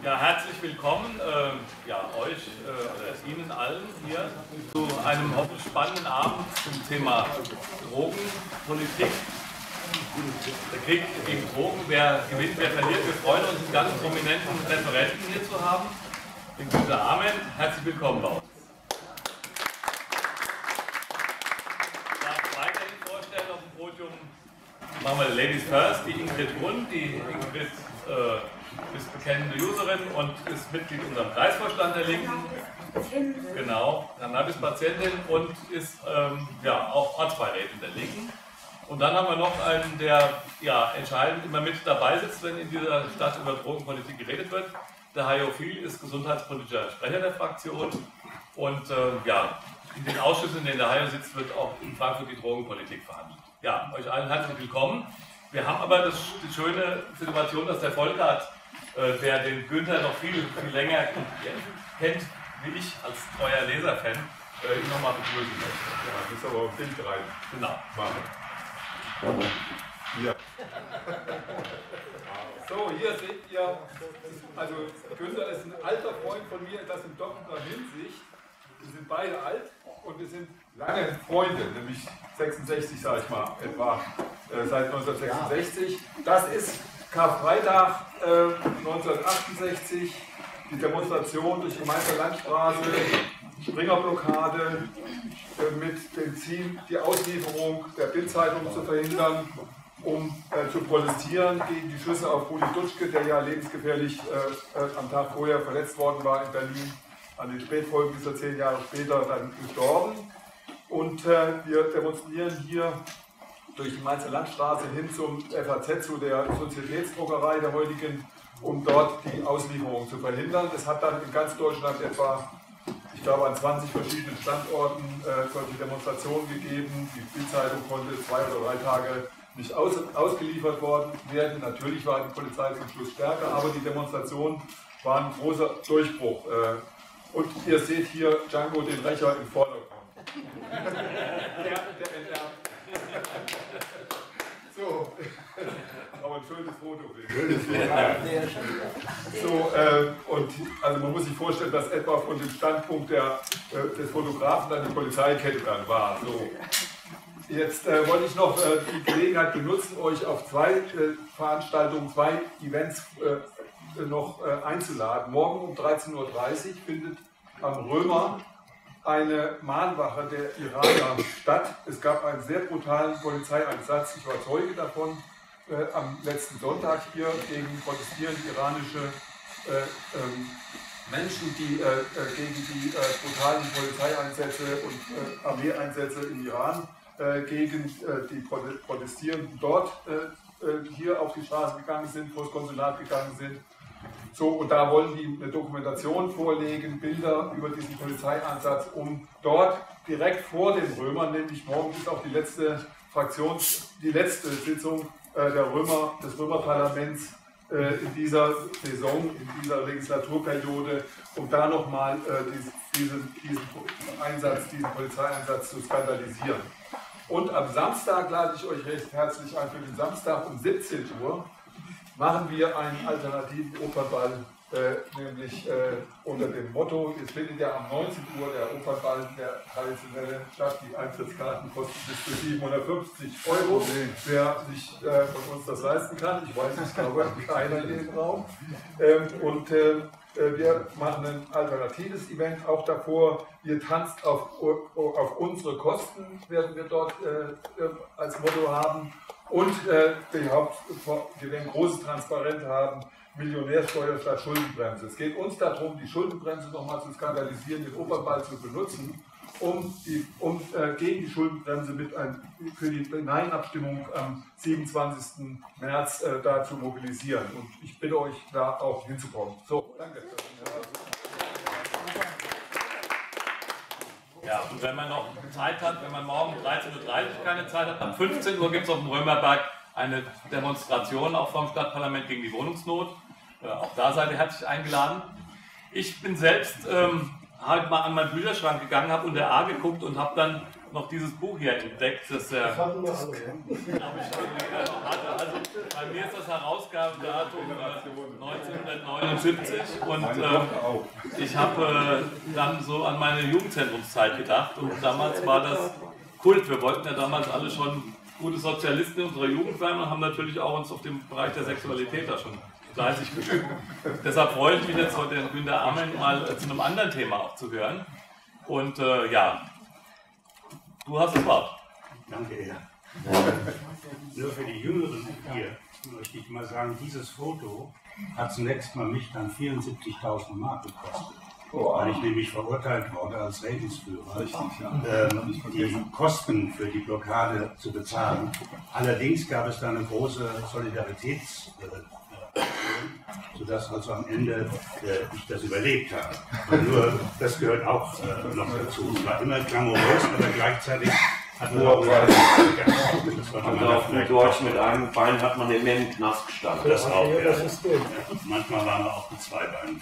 Ja, herzlich willkommen euch oder Ihnen allen hier zu einem hoffentlich spannenden Abend zum Thema Drogenpolitik. Der Krieg gegen Drogen, wer gewinnt, wer verliert. Wir freuen uns, einen ganz prominenten Referenten hier zu haben, den Günter Ament. Herzlich willkommen bei uns. Ich darf weiterhin vorstellen auf dem Podium, machen wir Ladies First, die Ingrid Grund. Die Ingrid ist bekennende Userin und ist Mitglied unserem Kreisvorstand der Linken. Genau, Cannabis-Patientin und ist auch Ortsbeirätin der Linken. Und dann haben wir noch einen, der entscheidend immer mit dabei sitzt, wenn in dieser Stadt über Drogenpolitik geredet wird. Der Hajo Viel ist gesundheitspolitischer Sprecher der Fraktion. Und in den Ausschüssen, in denen der Hajo sitzt, wird auch in Frankfurt die Drogenpolitik verhandelt. Ja, euch allen herzlich willkommen. Wir haben aber die schöne Situation, dass der Volkert, der den Günther noch viel länger kennt, wie ich als treuer Leser-Fan, ihn nochmal begrüßen möchte. Ja, das ist aber auf Bild rein. Genau. Ja. So, hier seht ihr, also Günther ist ein alter Freund von mir, das in doppelter Hinsicht. Wir sind beide alt und wir sind lange Freunde, nämlich 66, sage ich mal, etwa seit 1966. Das ist Karfreitag 1968, die Demonstration durch die Mainzer Landstraße, Springerblockade mit dem Ziel, die Auslieferung der Bild-Zeitung zu verhindern, um zu protestieren gegen die Schüsse auf Rudi Dutschke, der ja lebensgefährlich am Tag vorher verletzt worden war in Berlin. An den Spätfolgen ist er 10 Jahre später dann gestorben. Und wir demonstrieren hier durch die Mainzer Landstraße hin zum FAZ, zu der Sozietätsdruckerei der heutigen, um dort die Auslieferung zu verhindern. Es hat dann in ganz Deutschland etwa, ich glaube, an 20 verschiedenen Standorten solche Demonstrationen gegeben. Die Bild-Zeitung konnte 2 oder 3 Tage nicht ausgeliefert worden werden. Natürlich war die Polizei zum Schluss stärker, aber die Demonstration war ein großer Durchbruch. Und ihr seht hier Django den Rächer im Vordergrund. Der NR. So, aber ein schönes Foto. So, und also man muss sich vorstellen, dass etwa von dem Standpunkt des Fotografen dann die Polizeikette dann war. So. Jetzt wollte ich noch die Gelegenheit benutzen, euch auf 2 Veranstaltungen, 2 Events noch einzuladen. Morgen um 13:30 Uhr findet am Römer eine Mahnwache der Iraner statt. Es gab einen sehr brutalen Polizeieinsatz. Ich war Zeuge davon am letzten Sonntag hier gegen protestierende iranische Menschen, die gegen die brutalen Polizeieinsätze und Armeeeinsätze im Iran, gegen die Protestierenden dort hier auf die Straße gegangen sind, vor das Konsulat gegangen sind. So, und da wollen die eine Dokumentation vorlegen, Bilder über diesen Polizeieinsatz, um dort direkt vor den Römern, nämlich morgen ist auch die letzte Sitzung des Römerparlaments in dieser Saison, in dieser Legislaturperiode, um da nochmal diesen Polizeieinsatz zu skandalisieren. Und am Samstag lade ich euch recht herzlich ein für den Samstag um 17 Uhr. Machen wir einen alternativen Opernball, nämlich unter dem Motto, es findet ja am 19 Uhr der Opernball, der traditionelle statt, die Eintrittskarten kosten bis zu 750 €, wer sich von uns das leisten kann, ich weiß nicht, aber keiner in dem Raum. Wir machen ein alternatives Event auch davor, wir tanzt auf unsere Kosten, werden wir dort als Motto haben. Und wir werden großes Transparent haben, Millionärsteuer statt Schuldenbremse. Es geht uns darum, die Schuldenbremse nochmal zu skandalisieren, den Opernball zu benutzen, um gegen die Schuldenbremse für die Nein-Abstimmung am 27. März da zu mobilisieren. Und ich bitte euch, da auch hinzukommen. So, danke. Ja, und wenn man noch Zeit hat, wenn man morgen um 13:30 Uhr keine Zeit hat, ab 15 Uhr gibt es auf dem Römerberg eine Demonstration auch vom Stadtparlament gegen die Wohnungsnot. Auch da seid ihr herzlich eingeladen. Ich bin selbst halt mal an meinen Bücherschrank gegangen, habe unter A geguckt und habe dann noch dieses Buch hier entdeckt, das der. Das hatten wir alle, ja. Also bei mir ist das Herausgabedatum 1979 und ich habe dann so an meine Jugendzentrumszeit gedacht und damals war das Kult. Wir wollten ja damals alle schon gute Sozialisten in unserer Jugend sein und haben natürlich auch uns auf dem Bereich der Sexualität da schon fleißig geübt. Deshalb freue ich mich jetzt heute, den Günter Amend mal zu einem anderen Thema auch zu hören. Und ja, du hast das Wort. Danke, ja. Nur für die Jüngeren hier möchte ich mal sagen, dieses Foto hat zunächst mal mich dann 74.000 Mark gekostet. Weil ich nämlich verurteilt wurde als Redensführer, die Kosten für die Blockade zu bezahlen. Allerdings gab es da eine große Solidaritätsaktion, sodass also am Ende ich das überlebt habe. Nur das gehört auch noch dazu. Es war immer glamourös, aber gleichzeitig hat man auch auf gut Deutsch, mit einem Bein hat man immer im Knast gestanden. das auch, ja. Das ist gut. Manchmal waren wir auch mit zwei Beinen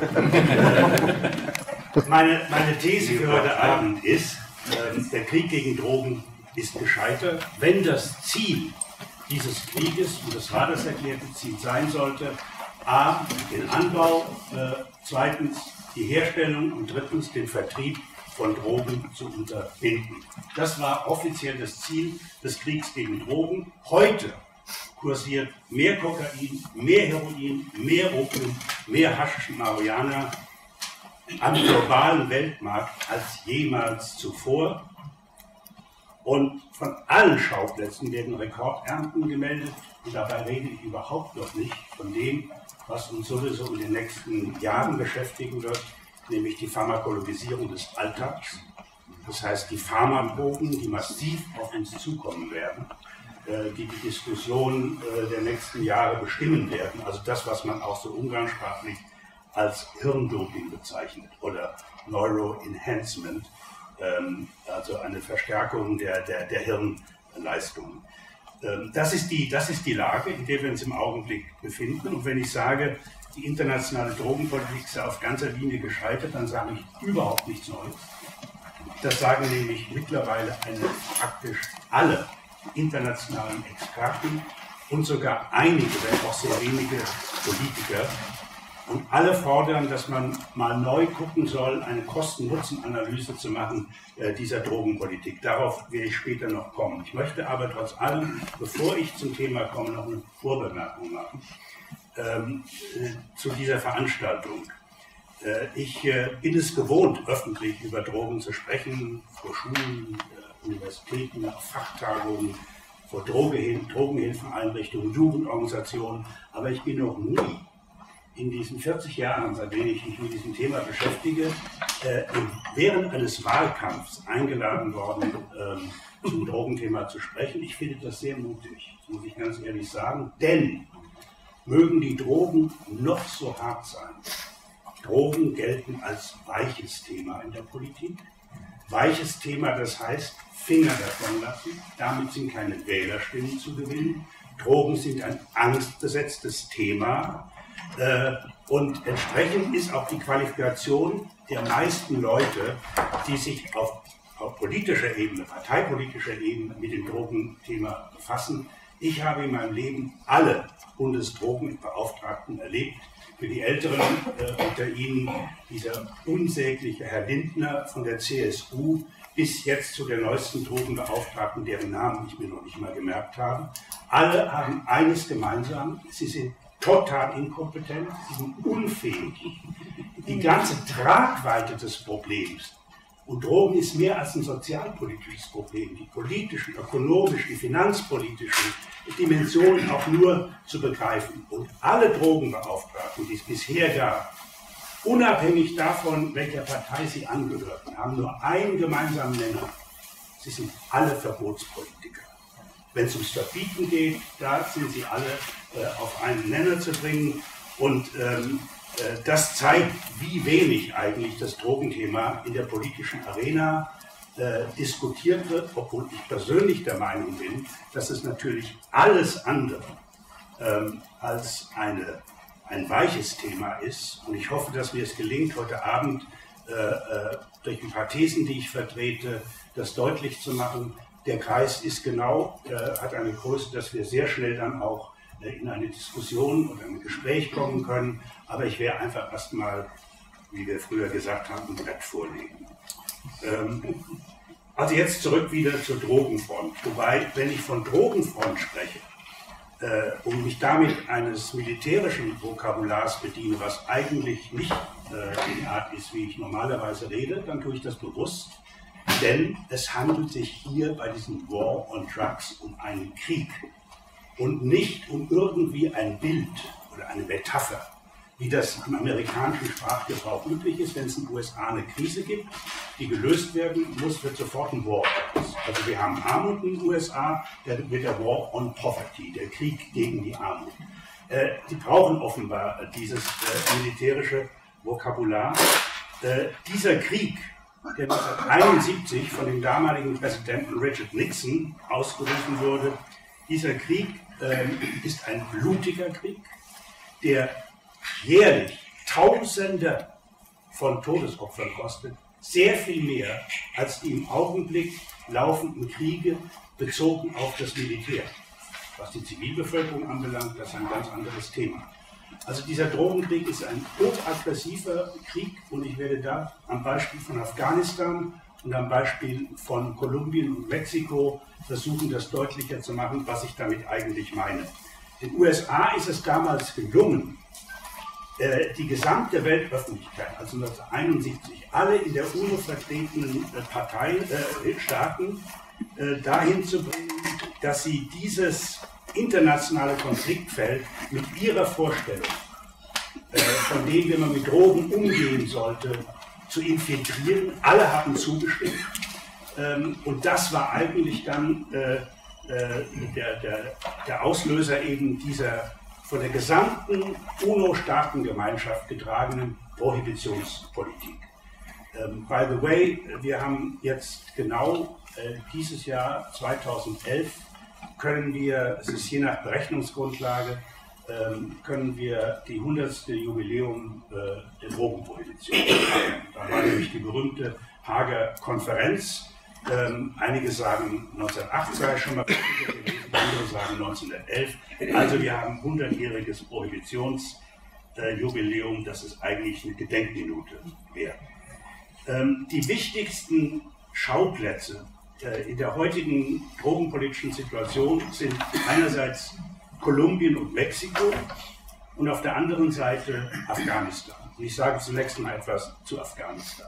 drin. Meine These für heute Abend ist, der Krieg gegen Drogen ist gescheitert, wenn das Ziel dieses Krieges, und das war das erklärte Ziel, sein sollte, a. den Anbau, zweitens die Herstellung und drittens den Vertrieb von Drogen zu unterbinden. Das war offiziell das Ziel des Kriegs gegen Drogen. Heute kursiert mehr Kokain, mehr Heroin, mehr Opium, mehr Haschisch und Marihuana am globalen Weltmarkt als jemals zuvor. Und von allen Schauplätzen werden Rekordernten gemeldet. Und dabei rede ich überhaupt noch nicht von dem, was uns sowieso in den nächsten Jahren beschäftigen wird, nämlich die Pharmakologisierung des Alltags. Das heißt, die Pharmabogen, die massiv auf uns zukommen werden, die die Diskussion der nächsten Jahre bestimmen werden. Also das, was man auch so umgangssprachlich als Hirndoping bezeichnet oder Neuroenhancement, also eine Verstärkung der Hirnleistungen. Das ist die Lage, in der wir uns im Augenblick befinden. Und wenn ich sage, die internationale Drogenpolitik ist auf ganzer Linie gescheitert, dann sage ich überhaupt nichts Neues. Das sagen nämlich mittlerweile praktisch alle internationalen Experten und sogar einige, wenn auch sehr wenige Politiker. Und alle fordern, dass man mal neu gucken soll, eine Kosten-Nutzen-Analyse zu machen dieser Drogenpolitik. Darauf werde ich später noch kommen. Ich möchte aber trotz allem, bevor ich zum Thema komme, noch eine Vorbemerkung machen zu dieser Veranstaltung. Ich bin es gewohnt, öffentlich über Drogen zu sprechen, vor Schulen, Universitäten, auf Fachtagungen, vor Drogenhilfeeinrichtungen, Jugendorganisationen, aber ich bin noch nie in diesen 40 Jahren, seitdem ich mich mit diesem Thema beschäftige, während eines Wahlkampfs eingeladen worden, zum Drogenthema zu sprechen. Ich finde das sehr mutig, muss ich ganz ehrlich sagen, denn mögen die Drogen noch so hart sein. Drogen gelten als weiches Thema in der Politik. Weiches Thema, das heißt, Finger davon lassen, damit sind keine Wählerstimmen zu gewinnen. Drogen sind ein angstbesetztes Thema. Und entsprechend ist auch die Qualifikation der meisten Leute, die sich auf politischer Ebene, parteipolitischer Ebene mit dem Drogenthema befassen. Ich habe in meinem Leben alle Bundesdrogenbeauftragten erlebt. Für die Älteren unter Ihnen dieser unsägliche Herr Lindner von der CSU bis jetzt zu der neuesten Drogenbeauftragten, deren Namen ich mir noch nicht mal gemerkt habe. Alle haben eines gemeinsam, sie sind total inkompetent, sie sind unfähig. Die ganze Tragweite des Problems, und Drogen ist mehr als ein sozialpolitisches Problem, die politischen, ökonomischen, die finanzpolitischen Dimensionen auch nur zu begreifen. Und alle Drogenbeauftragten, die es bisher gab, unabhängig davon, welcher Partei sie angehörten, haben nur einen gemeinsamen Nenner. Sie sind alle Verbotspolitiker. Wenn es ums Verbieten geht, da sind sie alle auf einen Nenner zu bringen. Und das zeigt, wie wenig eigentlich das Drogenthema in der politischen Arena diskutiert wird, obwohl ich persönlich der Meinung bin, dass es natürlich alles andere als ein weiches Thema ist. Und ich hoffe, dass mir es gelingt, heute Abend durch ein paar Thesen, die ich vertrete, das deutlich zu machen. Der Kreis ist genau, hat eine Größe, dass wir sehr schnell dann auch in eine Diskussion oder ein Gespräch kommen können. Aber ich werde einfach erstmal, wie wir früher gesagt haben, ein Brett vorlegen. Also jetzt zurück wieder zur Drogenfront. Wobei, wenn ich von Drogenfront spreche, und mich damit eines militärischen Vokabulars bediene, was eigentlich nicht die Art ist, wie ich normalerweise rede, dann tue ich das bewusst. Denn es handelt sich hier bei diesem War on Drugs um einen Krieg und nicht um irgendwie ein Bild oder eine Metapher, wie das im amerikanischen Sprachgebrauch üblich ist. Wenn es in den USA eine Krise gibt, die gelöst werden muss, wird sofort ein War. Also wir haben Armut in den USA, dann wird der War on Poverty, der Krieg gegen die Armut. Die brauchen offenbar dieses militärische Vokabular. Dieser Krieg, der 1971 von dem damaligen Präsidenten Richard Nixon ausgerufen wurde, dieser Krieg ist ein blutiger Krieg, der jährlich Tausende von Todesopfern kostet, sehr viel mehr als die im Augenblick laufenden Kriege bezogen auf das Militär. Was die Zivilbevölkerung anbelangt, das ist ein ganz anderes Thema. Also dieser Drogenkrieg ist ein hochaggressiver Krieg und ich werde da am Beispiel von Afghanistan und am Beispiel von Kolumbien und Mexiko versuchen, das deutlicher zu machen, was ich damit eigentlich meine. Den USA ist es damals gelungen, die gesamte Weltöffentlichkeit, also 1971, alle in der UNO vertretenen Staaten dahin zu bringen, dass sie dieses internationale Konfliktfeld mit ihrer Vorstellung, von dem, wie man mit Drogen umgehen sollte, zu infiltrieren. Alle haben zugestimmt. Und das war eigentlich dann der Auslöser eben dieser von der gesamten UNO-Staatengemeinschaft getragenen Prohibitionspolitik. By the way, wir haben jetzt genau dieses Jahr 2011 können wir, es ist je nach Berechnungsgrundlage, können wir die 100. Jubiläum der Drogenprohibition feiern. Da war nämlich die berühmte Haager Konferenz. Einige sagen 1908 sei schon mal gewesen, andere sagen 1911. Also wir haben 100-jähriges Prohibitionsjubiläum, das ist eigentlich eine Gedenkminute wert. Die wichtigsten Schauplätze in der heutigen drogenpolitischen Situation sind einerseits Kolumbien und Mexiko und auf der anderen Seite Afghanistan. Und ich sage zunächst mal etwas zu Afghanistan.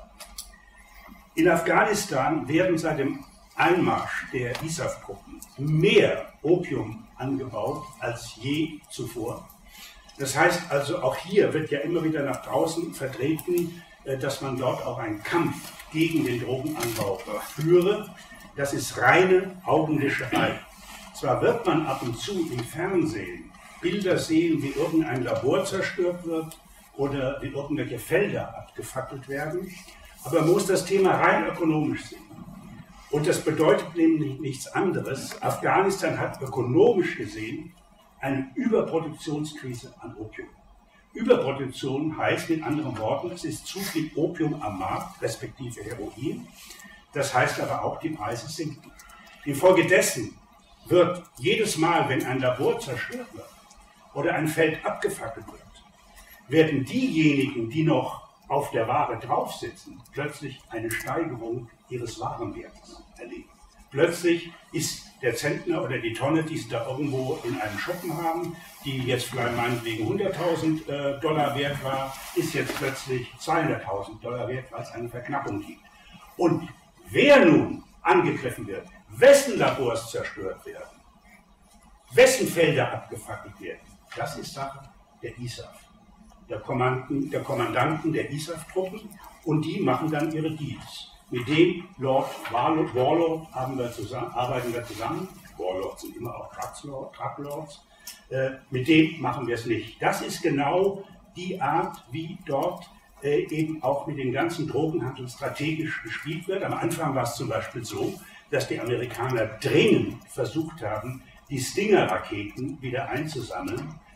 In Afghanistan werden seit dem Einmarsch der ISAF-Truppen mehr Opium angebaut als je zuvor. Das heißt also, auch hier wird ja immer wieder nach draußen vertreten, dass man dort auch einen Kampf gegen den Drogenanbau führe. Das ist reine Augenwischerei. Zwar wird man ab und zu im Fernsehen Bilder sehen, wie irgendein Labor zerstört wird oder wie irgendwelche Felder abgefackelt werden, aber man muss das Thema rein ökonomisch sehen. Und das bedeutet nämlich nichts anderes. Afghanistan hat ökonomisch gesehen eine Überproduktionskrise an Opium. Überproduktion heißt mit anderen Worten, es ist zu viel Opium am Markt, respektive Heroin. Das heißt aber auch, die Preise sinken. Infolgedessen wird jedes Mal, wenn ein Labor zerstört wird oder ein Feld abgefackelt wird, werden diejenigen, die noch auf der Ware drauf sitzen, plötzlich eine Steigerung ihres Warenwertes erleben. Plötzlich ist der Zentner oder die Tonne, die sie da irgendwo in einem Schuppen haben, die jetzt vielleicht meinetwegen $100.000 wert war, ist jetzt plötzlich $200.000 wert, weil es eine Verknappung gibt. Und wer nun angegriffen wird, wessen Labors zerstört werden, wessen Felder abgefackelt werden, das ist Sache der ISAF, der Kommandanten der ISAF-Truppen, und die machen dann ihre Deals. Mit dem Lord Warlord arbeiten wir zusammen. Warlords sind immer auch Trucklords. Mit dem machen wir es nicht. Das ist genau die Art, wie dort eben auch mit dem ganzen Drogenhandel strategisch gespielt wird. Am Anfang war es zum Beispiel so, dass die Amerikaner dringend versucht haben, die Stinger-Raketen wieder einzusammeln,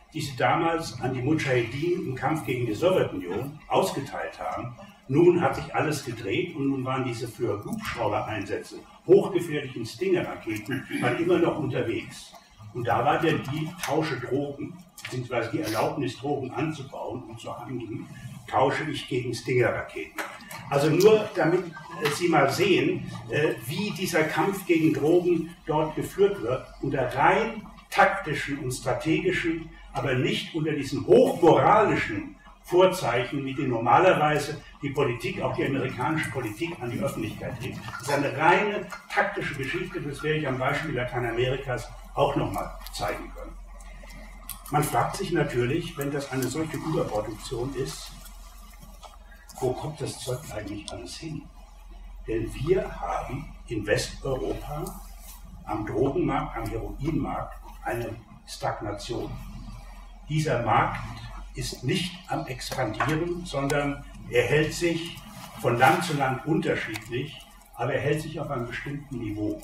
die sie damals an die Mudschahidin im Kampf gegen die Sowjetunion ausgeteilt haben. Nun hat sich alles gedreht und nun waren diese für Hubschrauber-Einsätze hochgefährlichen Stinger-Raketen immer noch unterwegs. Und da war der Deal, tausche Drogen, beziehungsweise die Erlaubnis, Drogen anzubauen und zu handeln, tausche ich gegen Stinger-Raketen. Also nur damit Sie mal sehen, wie dieser Kampf gegen Drogen dort geführt wird, unter rein taktischen und strategischen, aber nicht unter diesen hochmoralischen Vorzeichen, mit denen normalerweise die Politik, auch die amerikanische Politik, an die Öffentlichkeit legt. Das ist eine reine taktische Geschichte, das werde ich am Beispiel Lateinamerikas auch nochmal zeigen können. Man fragt sich natürlich, wenn das eine solche Überproduktion ist, wo kommt das Zeug eigentlich alles hin? Denn wir haben in Westeuropa am Drogenmarkt, am Heroinmarkt eine Stagnation. Dieser Markt ist nicht am Expandieren, sondern er hält sich von Land zu Land unterschiedlich, aber er hält sich auf einem bestimmten Niveau.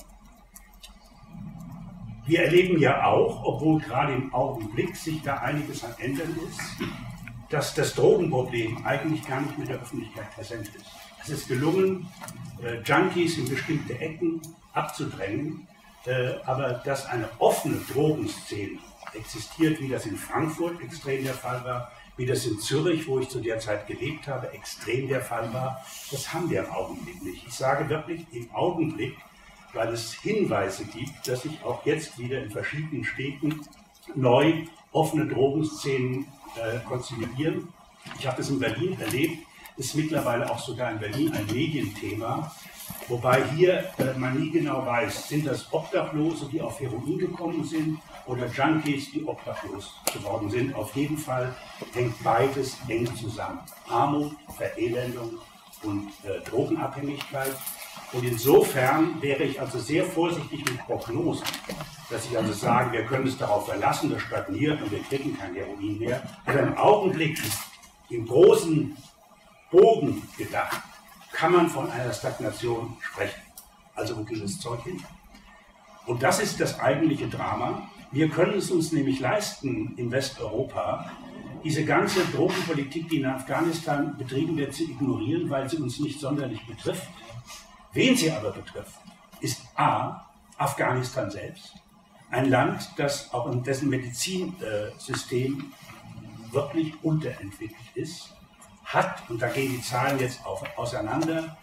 Wir erleben ja auch, obwohl gerade im Augenblick sich da einiges am Ändern ist, dass das Drogenproblem eigentlich gar nicht mit der Öffentlichkeit präsent ist. Es ist gelungen, Junkies in bestimmte Ecken abzudrängen, aber dass eine offene Drogenszene existiert, wie das in Frankfurt extrem der Fall war, wie das in Zürich, wo ich zu der Zeit gelebt habe, extrem der Fall war, das haben wir im Augenblick nicht. Ich sage wirklich im Augenblick, weil es Hinweise gibt, dass sich auch jetzt wieder in verschiedenen Städten neu offene Drogenszenen konstituieren. Ich habe das in Berlin erlebt, ist mittlerweile auch sogar in Berlin ein Medienthema, wobei hier man nie genau weiß, sind das Obdachlose, die auf Heroin gekommen sind, oder Junkies, die obdachlos geworden sind. Auf jeden Fall hängt beides eng zusammen. Armut, Verelendung und Drogenabhängigkeit. Und insofern wäre ich also sehr vorsichtig mit Prognosen, dass ich also sage, wir können es darauf verlassen, das stagniert und wir kriegen kein Heroin mehr. Aber im Augenblick, im großen Bogen gedacht, kann man von einer Stagnation sprechen. Also wo geht das Zeug hin? Und das ist das eigentliche Drama. Wir können es uns nämlich leisten, in Westeuropa diese ganze Drogenpolitik, die in Afghanistan betrieben wird, zu ignorieren, weil sie uns nicht sonderlich betrifft. Wen sie aber betrifft, ist A, Afghanistan selbst, ein Land, das auch in dessen Medizinsystem wirklich unterentwickelt ist, hat, und da gehen die Zahlen jetzt auseinander,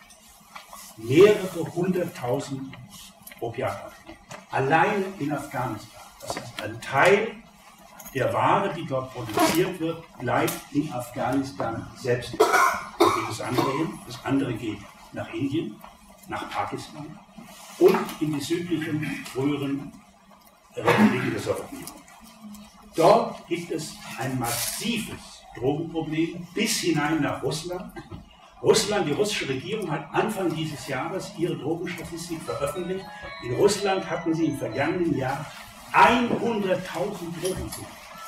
mehrere 100.000 Opiatabhängige. Alleine in Afghanistan. Das heißt, ein Teil der Ware, die dort produziert wird, bleibt in Afghanistan selbst. Da geht das andere hin. Das andere geht nach Indien, nach Pakistan und in die südlichen, früheren Republiken der Sowjetunion. Dort gibt es ein massives Drogenproblem bis hinein nach Russland. Russland, die russische Regierung hat Anfang dieses Jahres ihre Drogenstatistik veröffentlicht. In Russland hatten sie im vergangenen Jahr 100.000 Drogentote.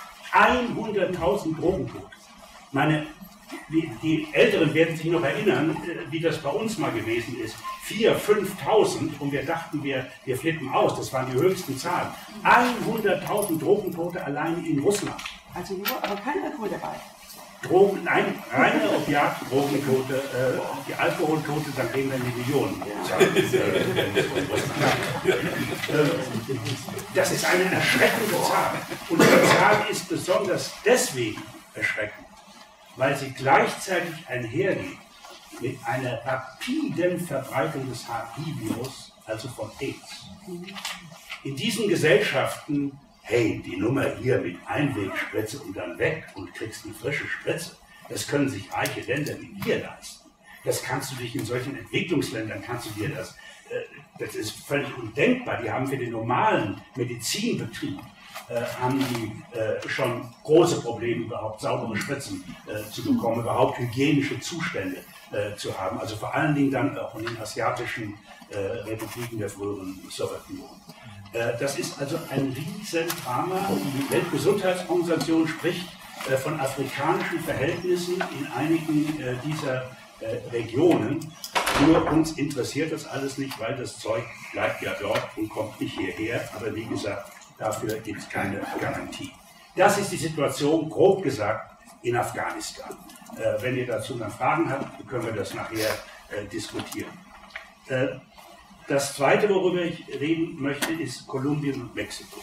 100.000 Drogentote. Die Älteren werden sich noch erinnern, wie das bei uns mal gewesen ist. 4.000, 5.000 und wir dachten, wir flippen aus. Das waren die höchsten Zahlen. 100.000 Drogentote allein in Russland. Also nur, aber kein Alkohol dabei. Drogen, nein, reine Opiat-Drogentote, die Alkoholtote, dann gehen wir in die Millionen. Das ist eine erschreckende Zahl. Und die Zahl ist besonders deswegen erschreckend, weil sie gleichzeitig einhergeht mit einer rapiden Verbreitung des HIV-Virus, also von AIDS. In diesen Gesellschaften, hey, die Nummer hier mit Einwegspritze und dann weg und kriegst eine frische Spritze, das können sich reiche Länder wie wir leisten. Das kannst du dich in solchen Entwicklungsländern, kannst du dir das ist völlig undenkbar. Die haben für den normalen Medizinbetrieb haben die schon große Probleme, überhaupt saubere Spritzen zu bekommen, überhaupt hygienische Zustände zu haben. Also vor allen Dingen dann auch in den asiatischen Republiken der früheren Sowjetunion. Das ist also ein Riesendrama. Die Weltgesundheitsorganisation spricht von afrikanischen Verhältnissen in einigen dieser Regionen. Nur uns interessiert das alles nicht, weil das Zeug bleibt ja dort und kommt nicht hierher. Aber wie gesagt, dafür gibt es keine Garantie. Das ist die Situation, grob gesagt, in Afghanistan. Wenn ihr dazu noch Fragen habt, können wir das nachher diskutieren. Das Zweite, worüber ich reden möchte, ist Kolumbien und Mexiko.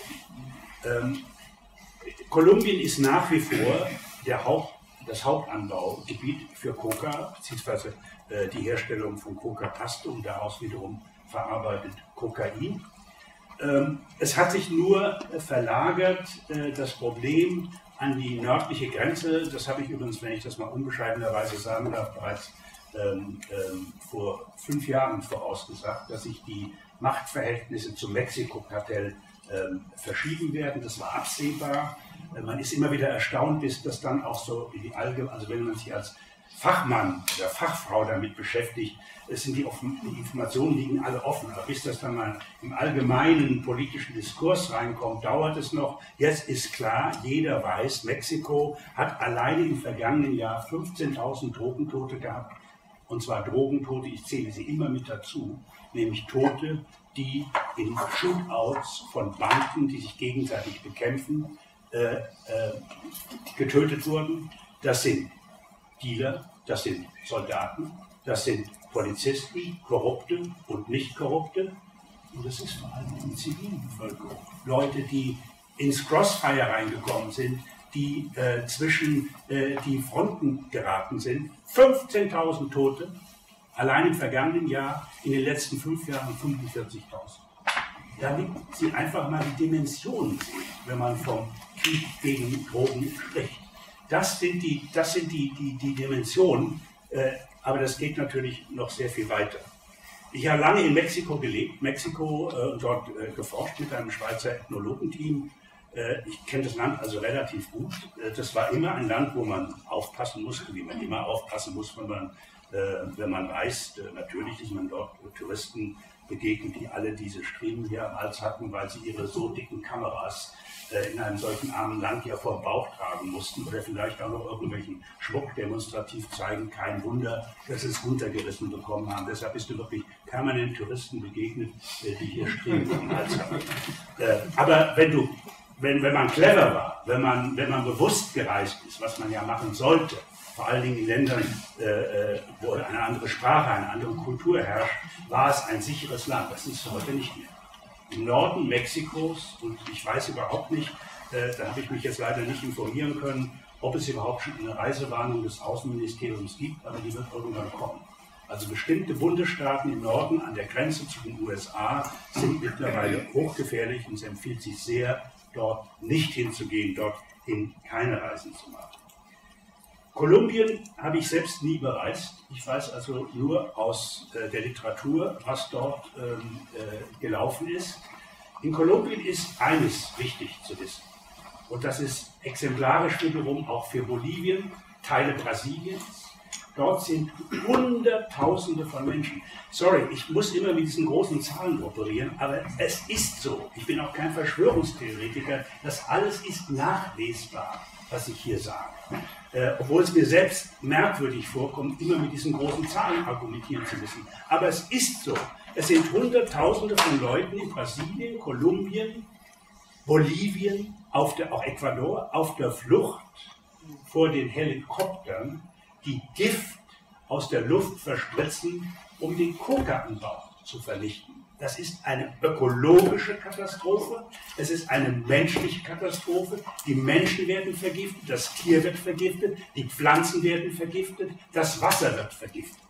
Kolumbien ist nach wie vor das Hauptanbaugebiet für Coca, beziehungsweise die Herstellung von Coca-Paste und daraus wiederum verarbeitet Kokain. Es hat sich nur verlagert, das Problem an die nördliche Grenze. Das habe ich übrigens, wenn ich das mal unbescheidenerweise sagen darf, bereits vor 5 Jahren vorausgesagt, dass sich die Machtverhältnisse zum Mexiko-Kartell verschieben werden. Das war absehbar. Man ist immer wieder erstaunt, bis das dann auch so in die Allgemeine, also wenn man sich als Fachmann oder Fachfrau damit beschäftigt, die Informationen liegen alle offen. Aber bis das dann mal im allgemeinen politischen Diskurs reinkommt, dauert es noch. Jetzt ist klar, jeder weiß, Mexiko hat alleine im vergangenen Jahr 15.000 Drogentote gehabt. Und zwar Drogentote, ich zähle sie immer mit dazu, nämlich Tote, die in Shootouts von Banden, die sich gegenseitig bekämpfen, getötet wurden. Das sind Dealer, das sind Soldaten, das sind Polizisten, Korrupte und Nicht-Korrupte. Und das ist vor allem die Zivilbevölkerung. Leute, die ins Crossfire reingekommen sind, die zwischen die Fronten geraten sind. 15.000 Tote, allein im vergangenen Jahr, in den letzten 5 Jahren 45.000. Damit Sie einfach mal die Dimensionen sehen, wenn man vom Krieg gegen Drogen spricht. Das sind die Dimensionen, aber das geht natürlich noch sehr viel weiter. Ich habe lange in Mexiko gelebt, dort geforscht mit einem Schweizer Ethnologenteam. Ich kenne das Land also relativ gut. Das war immer ein Land, wo man aufpassen musste, wie man immer aufpassen muss, wenn man reist. Natürlich ist man dort Touristen begegnet, die alle diese Striemen hier am Hals hatten, weil sie ihre so dicken Kameras in einem solchen armen Land ja vor dem Bauch tragen mussten oder vielleicht auch noch irgendwelchen Schmuck demonstrativ zeigen. Kein Wunder, dass sie es runtergerissen bekommen haben. Deshalb bist du wirklich permanent Touristen begegnet, die hier Striemen am Hals haben. Aber wenn man clever war, wenn man bewusst gereist ist, was man ja machen sollte, vor allen Dingen in Ländern, wo eine andere Sprache, eine andere Kultur herrscht, war es ein sicheres Land. Das ist es heute nicht mehr. Im Norden Mexikos, und ich weiß überhaupt nicht, da habe ich mich jetzt leider nicht informieren können, ob es überhaupt schon eine Reisewarnung des Außenministeriums gibt, aber die wird irgendwann kommen. Also bestimmte Bundesstaaten im Norden an der Grenze zu den USA sind mittlerweile hochgefährlich und es empfiehlt sich sehr, dort nicht hinzugehen, dorthin keine Reisen zu machen. Kolumbien habe ich selbst nie bereist. Ich weiß also nur aus der Literatur, was dort gelaufen ist. In Kolumbien ist eines wichtig zu wissen. Und das ist exemplarisch wiederum auch für Bolivien, Teile Brasiliens. Dort sind Hunderttausende von Menschen. Sorry, ich muss immer mit diesen großen Zahlen operieren, aber es ist so. Ich bin auch kein Verschwörungstheoretiker. Das alles ist nachlesbar, was ich hier sage. Obwohl es mir selbst merkwürdig vorkommt, immer mit diesen großen Zahlen argumentieren zu müssen. Aber es ist so. Es sind Hunderttausende von Leuten in Brasilien, Kolumbien, Bolivien, auch Ecuador, auf der Flucht vor den Helikoptern, die Gift aus der Luft verspritzen, um den Coca-Anbau zu vernichten. Das ist eine ökologische Katastrophe, es ist eine menschliche Katastrophe. Die Menschen werden vergiftet, das Tier wird vergiftet, die Pflanzen werden vergiftet, das Wasser wird vergiftet.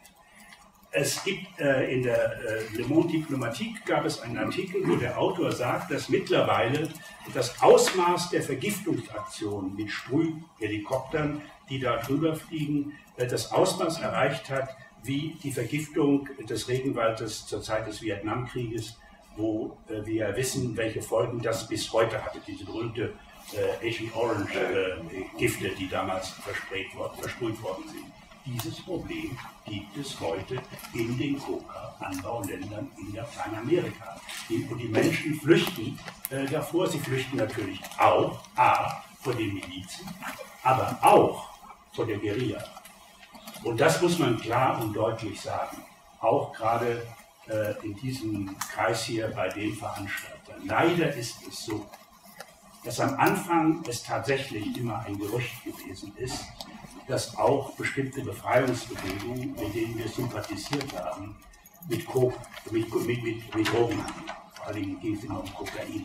Es gibt in der Le Monde Diplomatique gab es einen Artikel, wo der Autor sagt, dass mittlerweile das Ausmaß der Vergiftungsaktionen mit Sprühhelikoptern, die da drüber fliegen, das Ausmaß erreicht hat, wie die Vergiftung des Regenwaldes zur Zeit des Vietnamkrieges, wo wir wissen, welche Folgen das bis heute hatte, diese berühmte Agent Orange Gifte, die damals versprüht worden sind. Dieses Problem gibt es heute in den Coca-Anbauländern in Lateinamerika. Und die Menschen flüchten davor. Sie flüchten natürlich auch vor den Milizen, aber auch vor der Guerilla. Und das muss man klar und deutlich sagen, auch gerade in diesem Kreis hier bei den Veranstaltern. Leider ist es so, dass am Anfang es tatsächlich immer ein Gerücht gewesen ist, dass auch bestimmte Befreiungsbewegungen, mit denen wir sympathisiert haben, mit Drogen haben. Vor allem ging es immer um Kokain.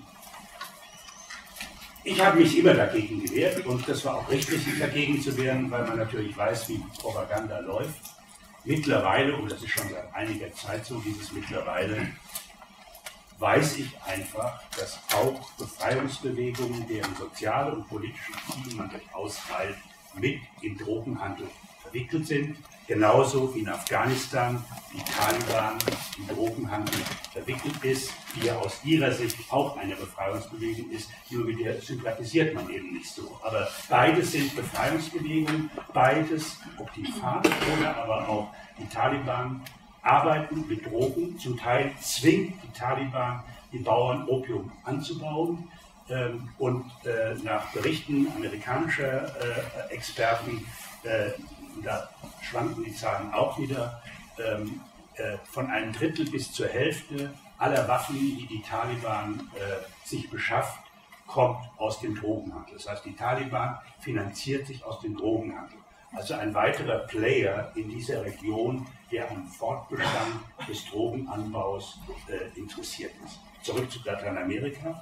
Ich habe mich immer dagegen gewehrt und das war auch richtig, sich dagegen zu wehren, weil man natürlich weiß, wie Propaganda läuft. Mittlerweile, und das ist schon seit einiger Zeit so, dieses mittlerweile, weiß ich einfach, dass auch Befreiungsbewegungen, deren soziale und politische Ziele man durchaus teilt, mit im Drogenhandel verwickelt sind. Genauso wie in Afghanistan die Taliban im Drogenhandel verwickelt ist, die ja aus ihrer Sicht auch eine Befreiungsbewegung ist, nur mit der sympathisiert man eben nicht so. Aber beides sind Befreiungsbewegungen, beides, ob die FARC oder aber auch die Taliban, arbeiten mit Drogen. Zum Teil zwingt die Taliban die Bauern, Opium anzubauen. Und nach Berichten amerikanischer Experten, da schwanken die Zahlen auch wieder, von einem Drittel bis zur Hälfte aller Waffen, die die Taliban sich beschafft, kommt aus dem Drogenhandel. Das heißt, die Taliban finanziert sich aus dem Drogenhandel. Also ein weiterer Player in dieser Region, der am Fortbestand des Drogenanbaus interessiert ist. Zurück zu Lateinamerika.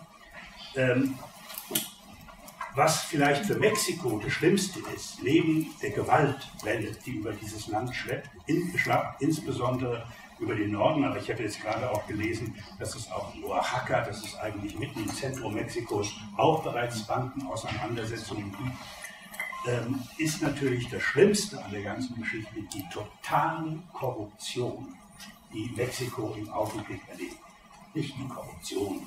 Was vielleicht für Mexiko das Schlimmste ist, neben der Gewaltwelle, die über dieses Land schwappt, insbesondere über den Norden, aber ich habe jetzt gerade auch gelesen, dass es auch in Oaxaca, das ist eigentlich mitten im Zentrum Mexikos, auch bereits Bandenauseinandersetzungen gibt, ist natürlich das Schlimmste an der ganzen Geschichte die totale Korruption, die Mexiko im Augenblick erlebt. Nicht die Korruption,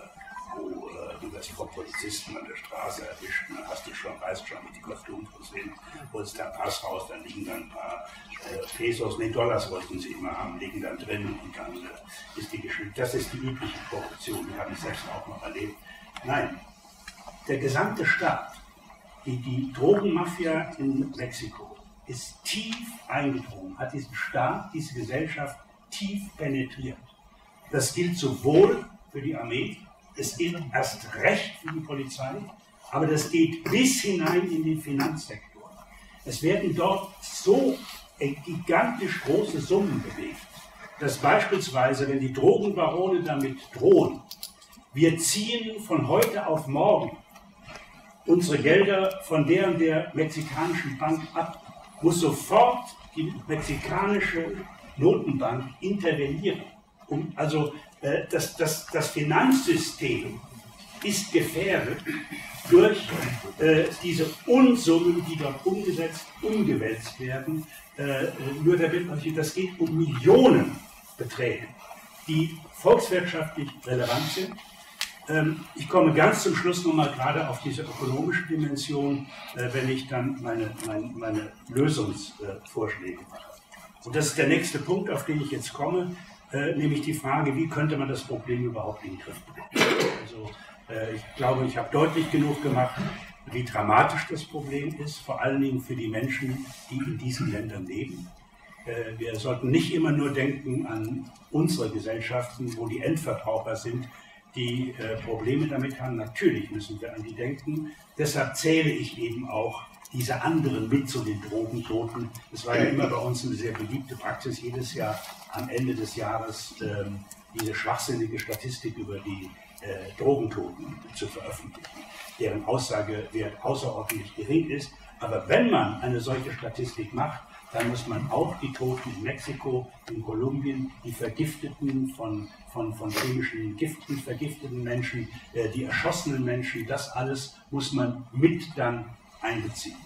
wo du das vor Polizisten an der Straße erwischt, dann hast du schon, weißt schon, wie die Kostüme aussehen, holst dein Pass raus, dann liegen dann ein paar Pesos, nee, Dollars wollten sie immer haben, liegen dann drin und dann ist die Geschichte. Das ist die übliche Korruption, die habe ich selbst auch noch erlebt. Nein, der gesamte Staat, die Drogenmafia in Mexiko ist tief eingedrungen, hat diesen Staat, diese Gesellschaft tief penetriert. Das gilt sowohl für die Armee, es gilt erst recht für die Polizei, aber das geht bis hinein in den Finanzsektor. Es werden dort so gigantisch große Summen bewegt, dass beispielsweise, wenn die Drogenbarone damit drohen, wir ziehen von heute auf morgen unsere Gelder von der und der mexikanischen Bank ab, muss sofort die mexikanische Notenbank intervenieren. Also das Finanzsystem ist gefährdet durch diese Unsummen, die dort umgewälzt werden. Nur damit man sieht, das geht um Millionenbeträge, die volkswirtschaftlich relevant sind. Ich komme ganz zum Schluss nochmal gerade auf diese ökonomische Dimension, wenn ich dann meine Lösungsvorschläge mache. Und das ist der nächste Punkt, auf den ich jetzt komme, nämlich die Frage, wie könnte man das Problem überhaupt in den Griff bekommen. Also ich glaube, ich habe deutlich genug gemacht, wie dramatisch das Problem ist, vor allen Dingen für die Menschen, die in diesen Ländern leben. Wir sollten nicht immer nur denken an unsere Gesellschaften, wo die Endverbraucher sind, die Probleme damit haben. Natürlich müssen wir an die denken. Deshalb zähle ich eben auch diese anderen mit zu den Drogentoten. Das war ja immer bei uns eine sehr beliebte Praxis, jedes Jahr am Ende des Jahres diese schwachsinnige Statistik über die Drogentoten zu veröffentlichen, deren Aussagewert außerordentlich gering ist. Aber wenn man eine solche Statistik macht, dann muss man auch die Toten in Mexiko, in Kolumbien, die Vergifteten von chemischen Giften, vergifteten Menschen, die erschossenen Menschen, das alles muss man mit dann einbeziehen.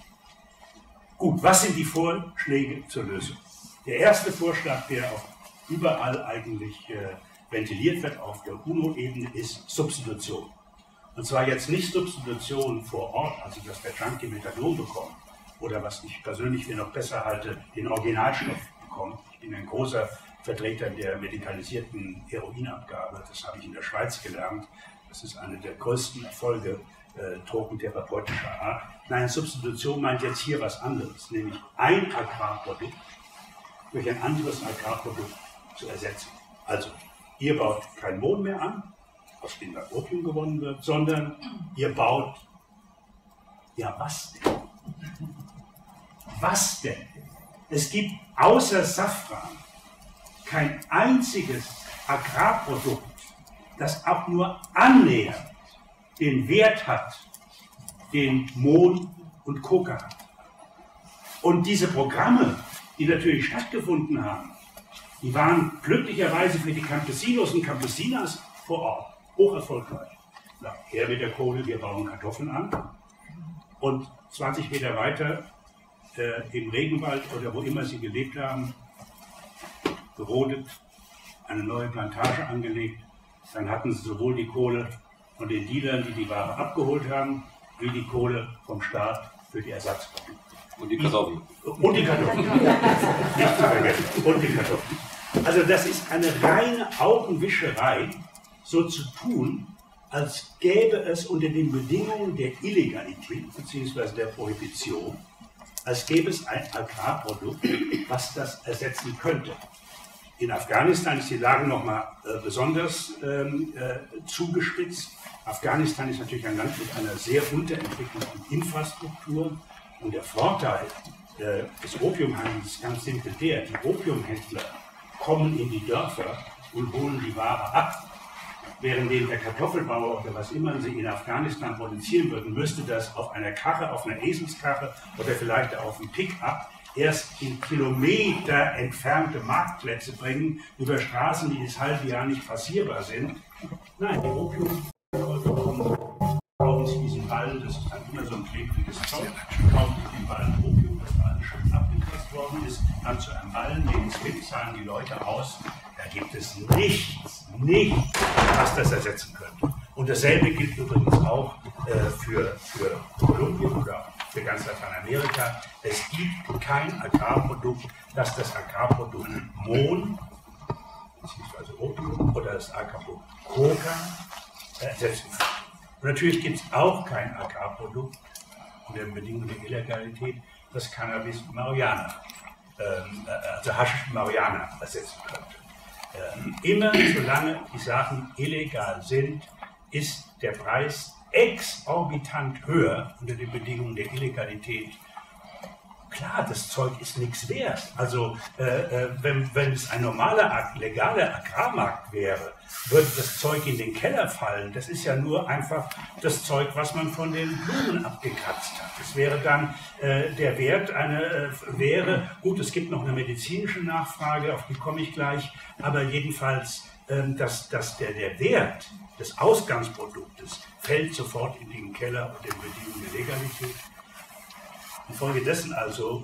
Gut, was sind die Vorschläge zur Lösung? Der erste Vorschlag, der auch überall eigentlich ventiliert wird auf der UNO-Ebene, ist Substitution. Und zwar jetzt nicht Substitution vor Ort, also dass der Junkie Methadon bekommt, oder was ich persönlich für noch besser halte, den Originalstoff bekommt. Ich bin ein großer Vertreter der medikalisierten Heroinabgabe. Das habe ich in der Schweiz gelernt. Das ist einer der größten Erfolge drogentherapeutischer Art. Nein, Substitution meint jetzt hier was anderes, nämlich ein Agrarprodukt durch ein anderes Agrarprodukt zu ersetzen. Also, ihr baut kein Mohn mehr an, aus dem dann Opium gewonnen wird, sondern ihr baut. Ja, was denn? Was denn? Es gibt außer Safran kein einziges Agrarprodukt, das auch nur annähernd den Wert hat, den Mohn und Coca hat. Und diese Programme, die natürlich stattgefunden haben, die waren glücklicherweise für die Campesinos und Campesinas vor Ort hoch erfolgreich. Na, her mit der Kohle, wir bauen Kartoffeln an. Und 20 Meter weiter im Regenwald oder wo immer sie gelebt haben, gerodet, eine neue Plantage angelegt. Dann hatten sie sowohl die Kohle von den Dealern, die die Ware abgeholt haben, wie die Kohle vom Staat für die Ersatzprodukte. Und die Kartoffeln. Und die Kartoffeln. Nicht zu vergessen. Und die Kartoffeln. Also das ist eine reine Augenwischerei, so zu tun, als gäbe es unter den Bedingungen der Illegalität bzw. der Prohibition, als gäbe es ein Agrarprodukt, was das ersetzen könnte. In Afghanistan ist die Lage nochmal besonders zugespitzt. Afghanistan ist natürlich ein Land mit einer sehr unterentwickelten Infrastruktur. Und der Vorteil des Opiumhandels ist ganz simpel der, die Opiumhändler kommen in die Dörfer und holen die Ware ab. Während der Kartoffelbauer oder was immer sie in Afghanistan produzieren würden, müsste das auf einer Karre, auf einer Eselskarre oder vielleicht auf einem Pickup erst in Kilometer entfernte Marktplätze bringen, über Straßen, die das halbe Jahr nicht passierbar sind. Nein, die Opiumkäufer kaufen sich diesen Ballen, das ist dann immer so ein klebriges Zeug, kaufen sich den Ballen Opium, das alles schön abgepasst worden ist, dann zu einem Ballen, legen es mit, zahlen die Leute aus. Da gibt es nichts, was das ersetzen könnte. Und dasselbe gilt übrigens auch für Kolumbien oder für ganz Lateinamerika. Es gibt kein Agrarprodukt, das das Agrarprodukt Mohn bzw. Opium oder das Agrarprodukt Coca ersetzen kann. Und natürlich gibt es auch kein Agrarprodukt unter den Bedingungen der Illegalität, das Cannabis Marihuana, also Haschisch Marihuana ersetzen könnte. Immer solange die Sachen illegal sind, ist der Preis exorbitant höher unter den Bedingungen der Illegalität. Klar, das Zeug ist nichts wert. Also wenn es ein normaler, legaler Agrarmarkt wäre, würde das Zeug in den Keller fallen. Das ist ja nur einfach das Zeug, was man von den Blumen abgekratzt hat. Es wäre dann der Wert gut, es gibt noch eine medizinische Nachfrage, auf die komme ich gleich, aber jedenfalls, dass der Wert des Ausgangsproduktes fällt sofort in den Keller unter den Bedingungen der Legalität. Infolgedessen also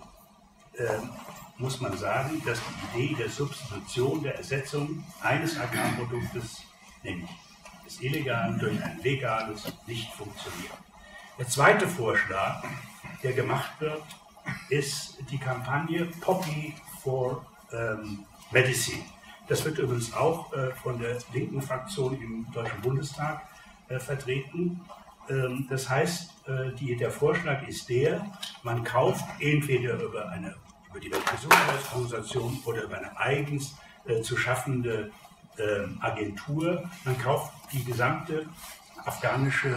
muss man sagen, dass die Idee der Substitution, der Ersetzung eines Agrarproduktes, nämlich des Illegalen durch ein legales, nicht funktioniert. Der zweite Vorschlag, der gemacht wird, ist die Kampagne Poppy for Medicine. Das wird übrigens auch von der linken Fraktion im Deutschen Bundestag vertreten. Das heißt, der Vorschlag ist man kauft entweder über die Weltgesundheitsorganisation oder über eine eigens zu schaffende Agentur, man kauft die gesamte afghanische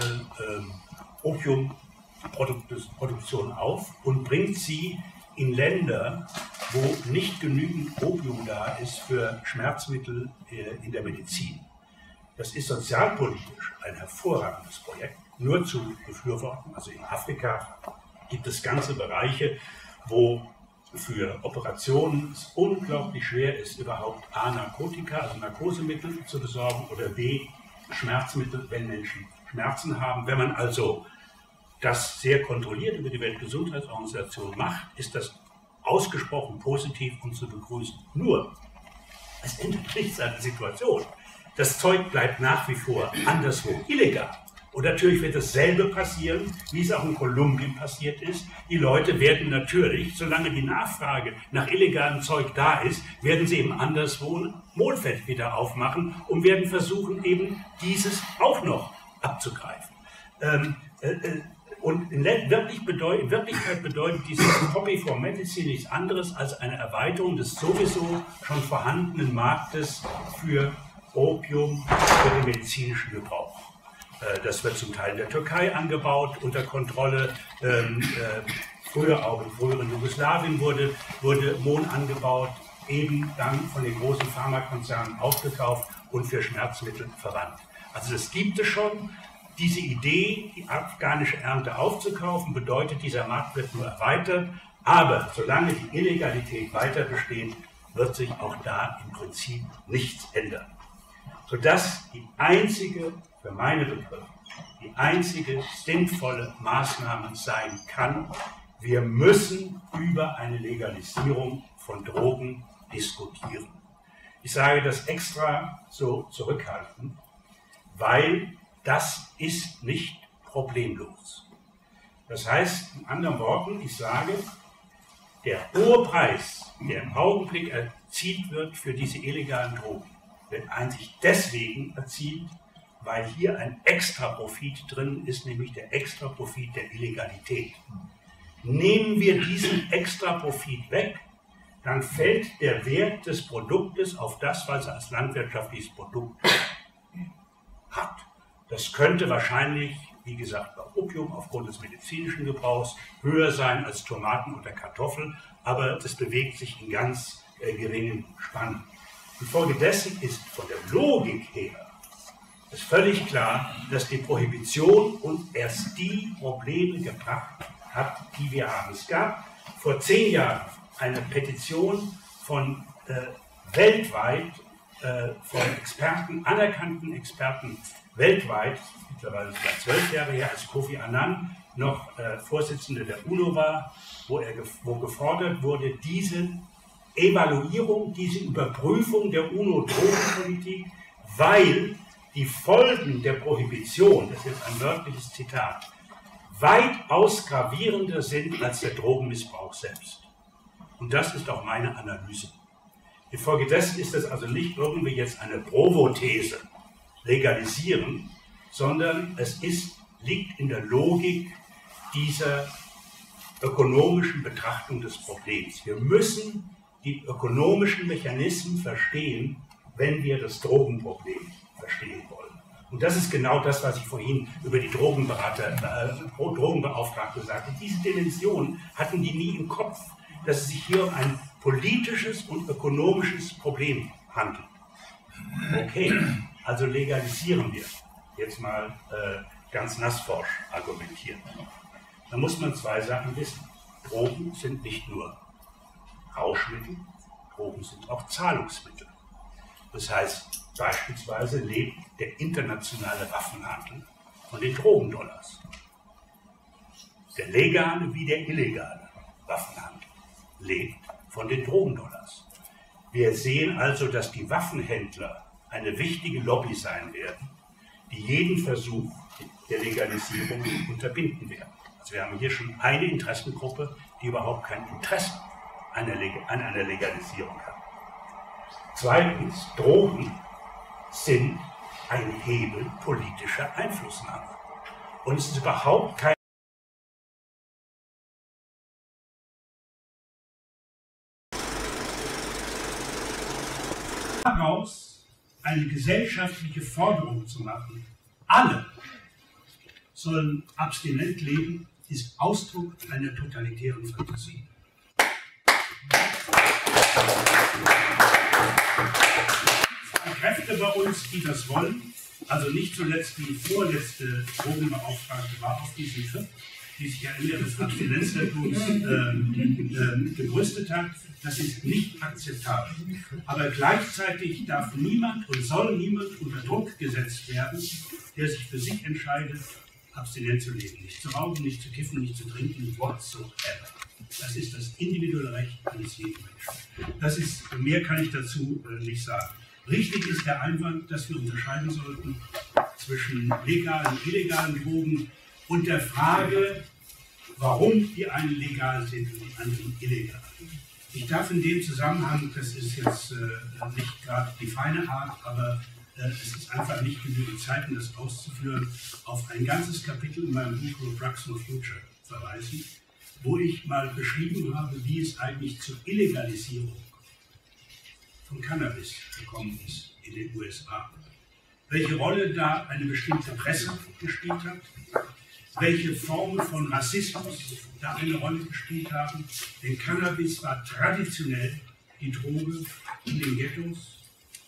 Opiumproduktion auf und bringt sie in Länder, wo nicht genügend Opium da ist für Schmerzmittel in der Medizin. Das ist sozialpolitisch ein hervorragendes Projekt, nur zu befürworten. Also in Afrika gibt es ganze Bereiche, wo für Operationen es unglaublich schwer ist, überhaupt A, Narkotika, also Narkosemittel zu besorgen oder B, Schmerzmittel, wenn Menschen Schmerzen haben. Wenn man also das sehr kontrolliert über die Weltgesundheitsorganisation macht, ist das ausgesprochen positiv und zu begrüßen. Nur, es ändert nichts an der Situation. Das Zeug bleibt nach wie vor anderswo illegal. Und natürlich wird dasselbe passieren, wie es auch in Kolumbien passiert ist. Die Leute werden natürlich, solange die Nachfrage nach illegalem Zeug da ist, werden sie eben anderswo ein Mondfeld wieder aufmachen und werden versuchen, eben dieses auch noch abzugreifen. Und in Wirklichkeit bedeutet dieses Poppy for Medicine nichts anderes als eine Erweiterung des sowieso schon vorhandenen Marktes für Opium für den medizinischen Gebrauch. Das wird zum Teil in der Türkei angebaut, unter Kontrolle. Früher auch in früheren Jugoslawien wurde Mohn angebaut, eben dann von den großen Pharmakonzernen aufgekauft und für Schmerzmittel verwandt. Also das gibt es schon. Diese Idee, die afghanische Ernte aufzukaufen, bedeutet, dieser Markt wird nur erweitert. Aber solange die Illegalität weiter besteht, wird sich auch da im Prinzip nichts ändern. Sodass die einzige, für meine Begriffe, die einzige sinnvolle Maßnahme sein kann, wir müssen über eine Legalisierung von Drogen diskutieren. Ich sage das extra so zurückhaltend, weil das ist nicht problemlos. Das heißt, in anderen Worten, ich sage, der hohe Preis, der im Augenblick erzielt wird für diese illegalen Drogen, wird einzig deswegen erzielt, weil hier ein Extraprofit drin ist, nämlich der Extraprofit der Illegalität. Nehmen wir diesen Extraprofit weg, dann fällt der Wert des Produktes auf das, was er als landwirtschaftliches Produkt hat. Das könnte wahrscheinlich, wie gesagt, bei Opium aufgrund des medizinischen Gebrauchs höher sein als Tomaten oder Kartoffeln, aber das bewegt sich in ganz geringen Spannen. Infolgedessen ist von der Logik her ist völlig klar, dass die Prohibition uns erst die Probleme gebracht hat, die wir haben. Es gab vor 10 Jahren eine Petition von weltweit, von Experten, anerkannten Experten weltweit, mittlerweile sogar 12 Jahre her, als Kofi Annan noch Vorsitzender der UNO war, wo gefordert wurde, diese Evaluierung, diese Überprüfung der UNO-Drogenpolitik, weil die Folgen der Prohibition, das ist jetzt ein wörtliches Zitat, weitaus gravierender sind als der Drogenmissbrauch selbst. Und das ist auch meine Analyse. Infolgedessen ist das also nicht irgendwie jetzt eine Provo-These, legalisieren, sondern es liegt in der Logik dieser ökonomischen Betrachtung des Problems. Wir müssen die ökonomischen Mechanismen verstehen, wenn wir das Drogenproblem verstehen wollen. Und das ist genau das, was ich vorhin über die Drogenbeauftragte sagte. Diese Dimension hatten die nie im Kopf, dass es sich hier um ein politisches und ökonomisches Problem handelt. Okay, also legalisieren wir. Jetzt mal ganz nassforsch argumentieren. Da muss man 2 Sachen wissen. Drogen sind nicht nur Rauschmittel, Drogen sind auch Zahlungsmittel. Das heißt, beispielsweise lebt der internationale Waffenhandel von den Drogendollars. Der legale wie der illegale Waffenhandel lebt von den Drogendollars. Wir sehen also, dass die Waffenhändler eine wichtige Lobby sein werden, die jeden Versuch der Legalisierung unterbinden werden. Also wir haben hier schon eine Interessengruppe, die überhaupt kein Interesse an einer Legalisierung hat. Zweitens, Drogen sind ein Hebel politischer Einflussnahme. Und es ist überhaupt kein daraus eine gesellschaftliche Forderung zu machen, alle sollen abstinent leben, ist Ausdruck einer totalitären Fantasie. Es gibt Kräfte bei uns, die das wollen, also nicht zuletzt die vorletzte Drogenbeauftragte war auf diesem Trip, die sich ja immer des Abstinenzretuns gebrüstet hat. Das ist nicht akzeptabel. Aber gleichzeitig darf niemand und soll niemand unter Druck gesetzt werden, der sich für sich entscheidet, abstinent zu leben. Nicht zu rauchen, nicht zu kiffen, nicht zu trinken, whatsoever. Das ist das individuelle Recht eines jeden Menschen. Das ist, mehr kann ich dazu nicht sagen. Richtig ist der Einwand, dass wir unterscheiden sollten zwischen legalen und illegalen Drogen und der Frage, warum die einen legal sind und die anderen illegal. Ich darf in dem Zusammenhang, das ist jetzt nicht gerade die feine Art, aber es ist einfach nicht genügend Zeit, um das auszuführen, auf ein ganzes Kapitel in meinem Buch Drugs No Future verweisen, wo ich mal beschrieben habe, wie es eigentlich zur Illegalisierung von Cannabis gekommen ist in den USA. welche Rolle da eine bestimmte Presse gespielt hat, welche Formen von Rassismus da eine Rolle gespielt haben. Denn Cannabis war traditionell die Droge in den Ghettos.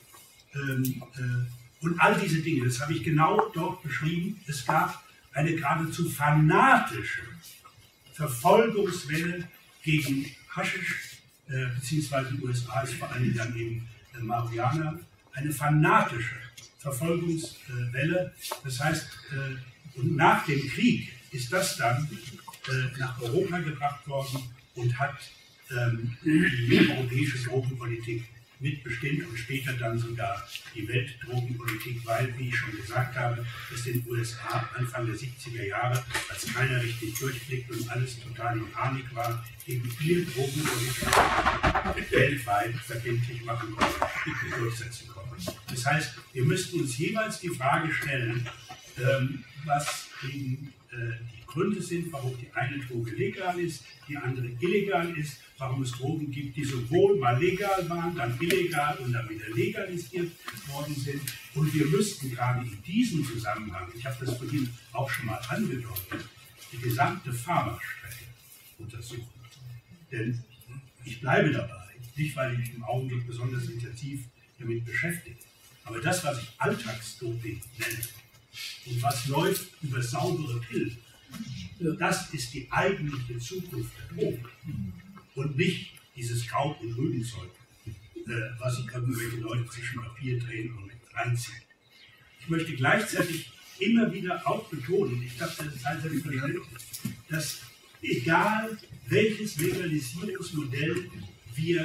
Und all diese Dinge, das habe ich genau dort beschrieben. Es gab eine geradezu fanatische Verfolgungswelle gegen Haschisch, beziehungsweise in den USA ist vor allem dann eben Marihuana, eine fanatische Verfolgungswelle. Das heißt, und nach dem Krieg ist das dann nach Europa gebracht worden und hat die europäische Drogenpolitik mitbestimmt und später dann sogar die Weltdrogenpolitik, weil, wie ich schon gesagt habe, es in den USA Anfang der 70er Jahre, als keiner richtig durchblickt und alles total in Panik war, eben viel Drogenpolitik weltweit verbindlich machen konnte, durchsetzen konnte. Das heißt, wir müssten uns jeweils die Frage stellen, was eben die Gründe sind, warum die eine Droge legal ist, die andere illegal ist, warum es Drogen gibt, die sowohl mal legal waren, dann illegal und dann wieder legalisiert worden sind. Und wir müssten gerade in diesem Zusammenhang, ich habe das vorhin auch schon mal angedeutet, die gesamte Pharmastrecke untersuchen. Denn ich bleibe dabei, nicht weil ich mich im Augenblick besonders intensiv damit beschäftige, aber das, was ich Alltagsdoping nenne und was läuft über saubere Pillen, das ist die eigentliche Zukunft der Drogen und nicht dieses Kraut- und Rübenzeug, was sich irgendwelche Leute zwischen Papier drehen und reinziehen. Ich möchte gleichzeitig immer wieder auch betonen, ich glaube, das ist halt selbstverständlich, dass egal welches Legalisierungsmodell wir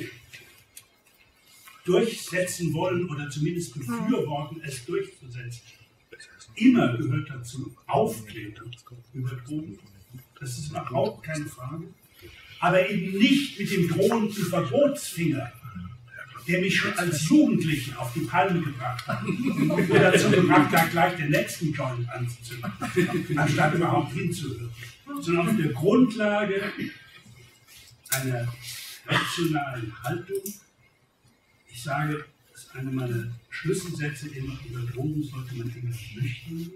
durchsetzen wollen oder zumindest befürworten, es durchzusetzen, immer gehört dazu Aufklärung über Drogen. Das ist überhaupt keine Frage. Aber eben nicht mit dem drohenden Verbotsfinger, der mich schon als Jugendlichen auf die Palme gebracht hat und mir dazu gebracht hat, gleich den nächsten Joint anzuzünden, anstatt überhaupt hinzuhören. Sondern auf der Grundlage einer rationalen Haltung. Ich sage, das ist eine meiner Schlüsselsätze immer, über Drogen sollte man immer nüchtern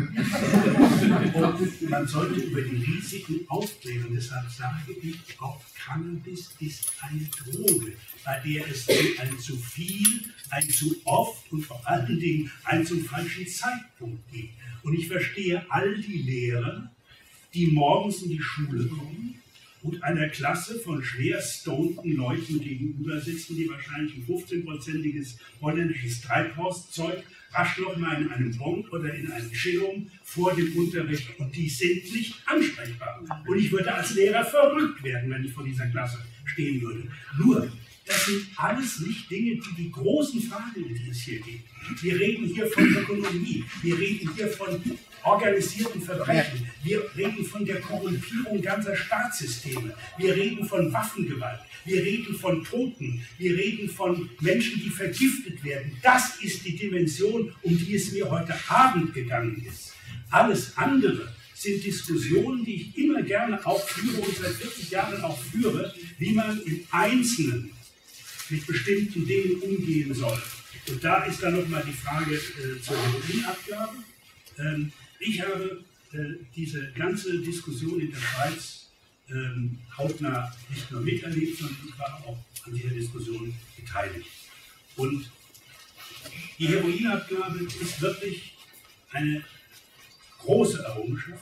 reden. Und man sollte über die Risiken aufklären. Deshalb sage ich, auch Cannabis ist eine Droge, bei der es ein zu viel, ein zu oft und vor allen Dingen einen zum falschen Zeitpunkt gibt. Und ich verstehe all die Lehrer, die morgens in die Schule kommen und einer Klasse von schwer stonten Leuten gegenüber sitzen, die wahrscheinlich ein 15-prozentiges holländisches Treibhauszeug rasch noch mal in einem Bon oder in einem Chillum vor dem Unterricht, und die sind nicht ansprechbar. Und ich würde als Lehrer verrückt werden, wenn ich vor dieser Klasse stehen würde. Nur, das sind alles nicht Dinge, die großen Fragen, um die es hier geht. Wir reden hier von Ökonomie, wir reden hier von organisierten Verbrechen, wir reden von der Korrumpierung ganzer Staatssysteme, wir reden von Waffengewalt, wir reden von Toten, wir reden von Menschen, die vergiftet werden. Das ist die Dimension, um die es mir heute Abend gegangen ist. Alles andere sind Diskussionen, die ich immer gerne auch führe und seit 40 Jahren auch führe, wie man im Einzelnen mit bestimmten Dingen umgehen soll. Und da ist dann nochmal die Frage zur Heroinabgabe. Ich habe diese ganze Diskussion in der Schweiz hautnah nicht nur miterlebt, sondern ich war auch an dieser Diskussion beteiligt. Und die Heroinabgabe ist wirklich eine große Errungenschaft.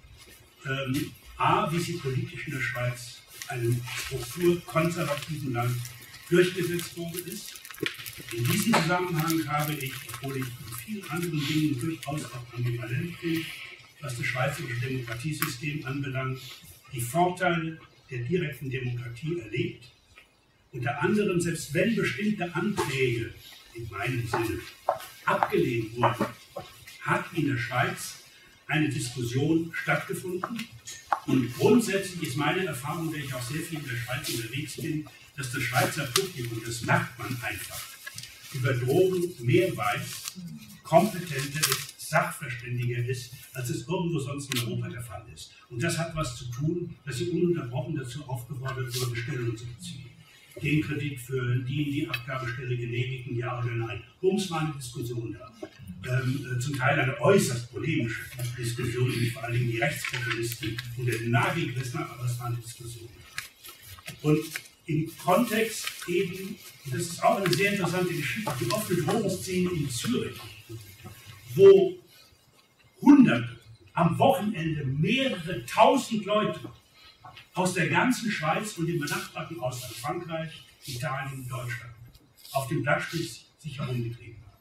A, wie sie politisch in der Schweiz, einem strukturkonservativen Land, durchgesetzt worden ist. In diesem Zusammenhang habe ich, obwohl ich in vielen anderen Dingen durchaus auch ambivalent bin, was das schweizerische Demokratiesystem anbelangt, die Vorteile der direkten Demokratie erlebt. Unter anderem, selbst wenn bestimmte Anträge in meinem Sinne abgelehnt wurden, hat in der Schweiz eine Diskussion stattgefunden. Und grundsätzlich ist meine Erfahrung, weil ich auch sehr viel in der Schweiz unterwegs bin, dass das Schweizer Publikum, das merkt man einfach, über Drogen mehr weiß, kompetenter ist, sachverständiger ist, als es irgendwo sonst in Europa der Fall ist. Und das hat was zu tun, dass sie ununterbrochen dazu aufgefordert wurden, Stellung zu beziehen. den Kredit für die Abgabestelle genehmigten, ja oder nein. Bums war eine Diskussion da. Zum Teil eine äußerst polemische Diskussion, die vor allen Dingen die Rechtspopulisten unter den Nagel gerissen haben, aber es war eine Diskussion. Und im Kontext eben, das ist auch eine sehr interessante Geschichte, die offene Drogenszene in Zürich, wo Hunderte, am Wochenende mehrere tausend Leute aus der ganzen Schweiz und dem benachbarten Ausland, Frankreich, Italien, Deutschland, auf dem Blattspitz sich herumgetrieben haben.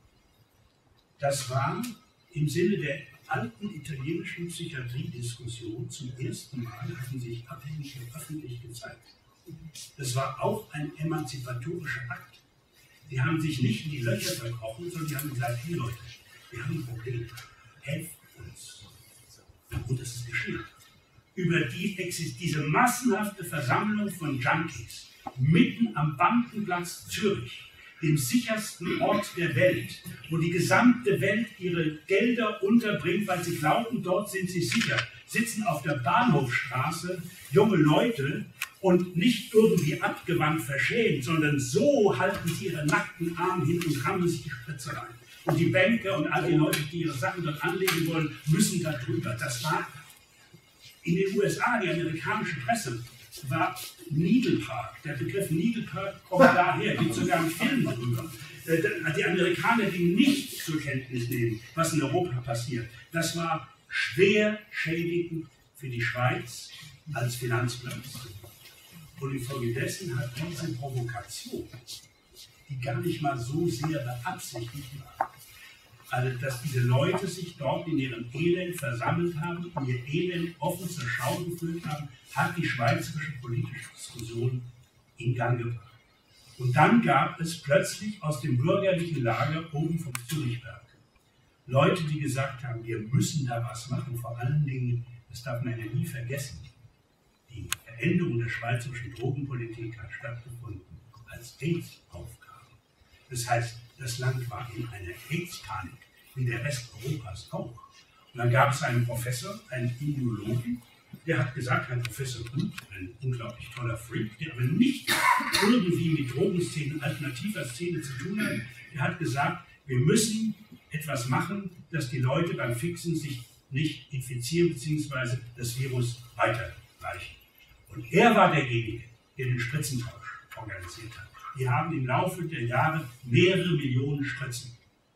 Das war im Sinne der alten italienischen Psychiatriediskussion zum ersten Mal, hatten sich Abhängige öffentlich gezeigt. Das war auch ein emanzipatorischer Akt. Die haben sich nicht in die Löcher verkrochen, sondern die haben gesagt, hey Leute, wir haben ein Problem, helft uns. Und das ist geschehen. Über diese massenhafte Versammlung von Junkies mitten am Bankenplatz Zürich, dem sichersten Ort der Welt, wo die gesamte Welt ihre Gelder unterbringt, weil sie glauben, dort sind sie sicher, sitzen auf der Bahnhofstraße junge Leute und nicht irgendwie abgewandt verschämt, sondern so halten sie ihre nackten Arme hin und rammen sich die Spritze rein. Und die Banker und all die Leute, die ihre Sachen dort anlegen wollen, müssen da drüber. Das war in den USA, die amerikanische Presse, war Needle Park. Der Begriff Needle Park kommt daher, gibt sogar einen Film darüber. Die Amerikaner, die nicht zur Kenntnis nehmen, was in Europa passiert, das war schwer schädigend für die Schweiz als Finanzplatz. Und infolgedessen hat diese Provokation, die gar nicht mal so sehr beabsichtigt war, also dass diese Leute sich dort in ihrem Elend versammelt haben und ihr Elend offen zur Schau geführt haben, hat die schweizerische politische Diskussion in Gang gebracht. Und dann gab es plötzlich aus dem bürgerlichen Lager oben vom Zürichberg Leute, die gesagt haben, wir müssen da was machen, vor allen Dingen, das darf man ja nie vergessen, die Veränderung der schweizerischen Drogenpolitik hat stattgefunden, als AIDS aufkam. Das heißt, das Land war in einer AIDS-Panik, wie der Rest Europas auch. Und dann gab es einen Professor, einen Immunologen, der hat gesagt, ein Professor Gut, ein unglaublich toller Freak, der aber nicht irgendwie mit Drogenszenen, alternativer Szene zu tun hat, der hat gesagt, wir müssen etwas machen, dass die Leute beim Fixen sich nicht infizieren bzw. das Virus weiterreichen. Und er war derjenige, der den Spritzentausch organisiert hat. Wir haben im Laufe der Jahre mehrere Millionen Spritzen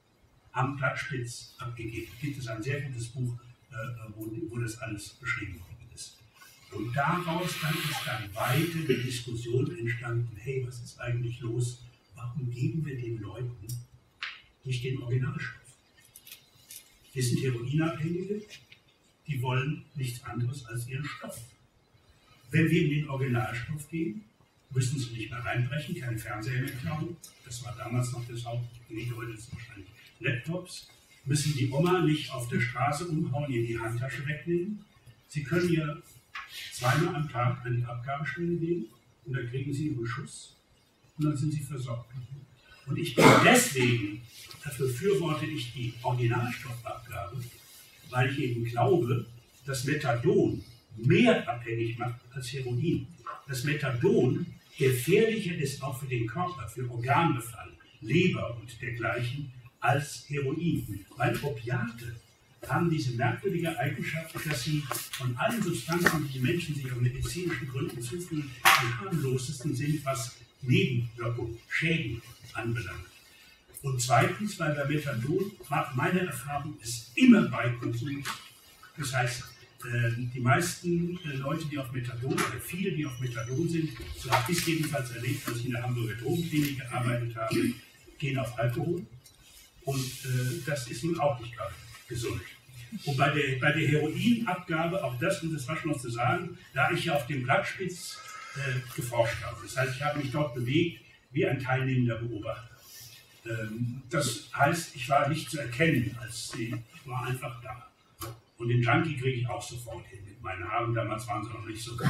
am Blattspitz abgegeben. Da gibt es ein sehr gutes Buch, wo das alles beschrieben worden ist. Und daraus dann ist dann weiter die Diskussion entstanden, hey, was ist eigentlich los? Warum geben wir den Leuten nicht den Originalstoff? Wir sind Heroinabhängige, die wollen nichts anderes als ihren Stoff. Wenn wir in den Originalstoff gehen, müssen sie nicht mehr reinbrechen, keine Fernseher mehr klauen. Das war damals noch das Hauptgebiet, heute ist es wahrscheinlich Laptops. Müssen die Oma nicht auf der Straße umhauen, ihr die Handtasche wegnehmen. Sie können ihr zweimal am Tag an die Abgabestelle gehen und dann kriegen sie ihren Schuss und dann sind sie versorgt. Und ich bin deswegen, dafür befürworte ich die Originalstoffabgabe, weil ich eben glaube, dass Methadon mehr abhängig macht als Heroin. Das Methadon gefährlicher ist auch für den Körper, für Organbefall, Leber und dergleichen, als Heroin. Weil Opiate haben diese merkwürdige Eigenschaft, dass sie von allen Substanzen, die die Menschen sich aus medizinischen Gründen zuführen, die harmlosesten sind, was Nebenwirkungen, Schäden anbelangt. Und zweitens, weil bei Methadon, meine Erfahrung ist immer Beikonsum. Das heißt, die meisten Leute, die auf Methadon, oder viele, die auf Methadon sind, so habe ich es jedenfalls erlebt, als ich in der Hamburger Drogenklinik gearbeitet habe, gehen auf Alkohol. Und das ist nun auch nicht gerade gesund. Und bei der Heroinabgabe, auch das, und das war schon noch zu sagen, da ich ja auf dem Blattspitz geforscht habe. Das heißt, ich habe mich dort bewegt wie ein teilnehmender Beobachter. Das heißt, ich war nicht zu erkennen, ich war einfach da. Und den Junkie kriege ich auch sofort hin mit meinen Haaren, damals waren sie noch nicht so grau.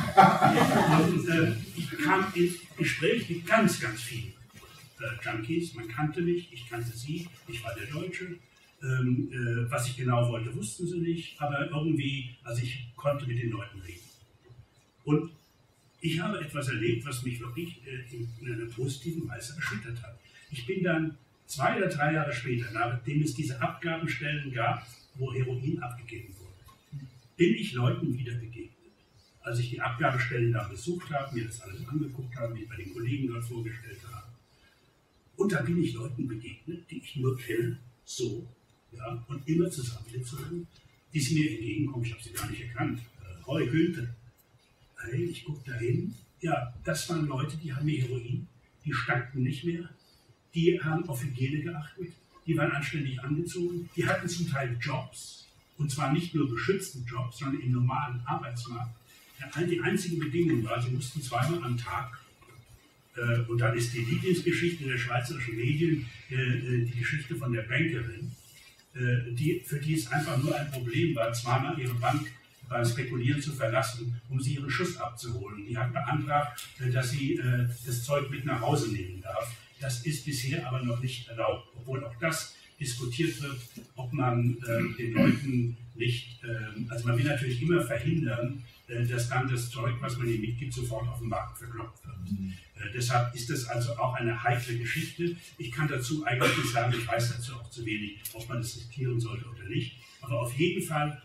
Und ich kam ins Gespräch mit ganz, ganz vielen Junkies. Man kannte mich, ich kannte sie, ich war der Deutsche. Was ich genau wollte, wussten sie nicht, aber irgendwie, also ich konnte mit den Leuten reden. Und Ich habe etwas erlebt, was mich wirklich in einer positiven Weise erschüttert hat. Ich bin dann 2 oder 3 Jahre später, nachdem es diese Abgabenstellen gab, wo Heroin abgegeben wurde, bin ich Leuten wieder begegnet. Als ich die Abgabestellen da besucht habe, mir das alles angeguckt habe, mich bei den Kollegen dort vorgestellt habe. Und da bin ich Leuten begegnet, die ich nur kenne, so, ja, und immer zusammengezogen, die sie mir entgegenkommen. Ich habe sie gar nicht erkannt. Roy Günther. Hey, ich gucke da hin. Ja, das waren Leute, die haben mehr Heroin, die stanken nicht mehr, die haben auf Hygiene geachtet, die waren anständig angezogen, die hatten zum Teil Jobs, und zwar nicht nur beschützten Jobs, sondern im normalen Arbeitsmarkt. Die einzige Bedingung war, sie mussten 2-mal am Tag, und dann ist die Lieblingsgeschichte der schweizerischen Medien die Geschichte von der Bankerin, für die es einfach nur ein Problem war, 2-mal ihre Bank beim Spekulieren zu verlassen, um sie ihren Schuss abzuholen. Die hat beantragt, dass sie das Zeug mit nach Hause nehmen darf. Das ist bisher aber noch nicht erlaubt, obwohl auch das diskutiert wird, ob man den Leuten nicht, also man will natürlich immer verhindern, dass dann das Zeug, was man ihnen mitgibt, sofort auf dem Markt verkloppt wird. Deshalb ist das also auch eine heikle Geschichte. Ich kann dazu eigentlich nicht sagen, ich weiß dazu auch zu wenig, ob man das zitieren sollte oder nicht. Aber auf jeden Fall,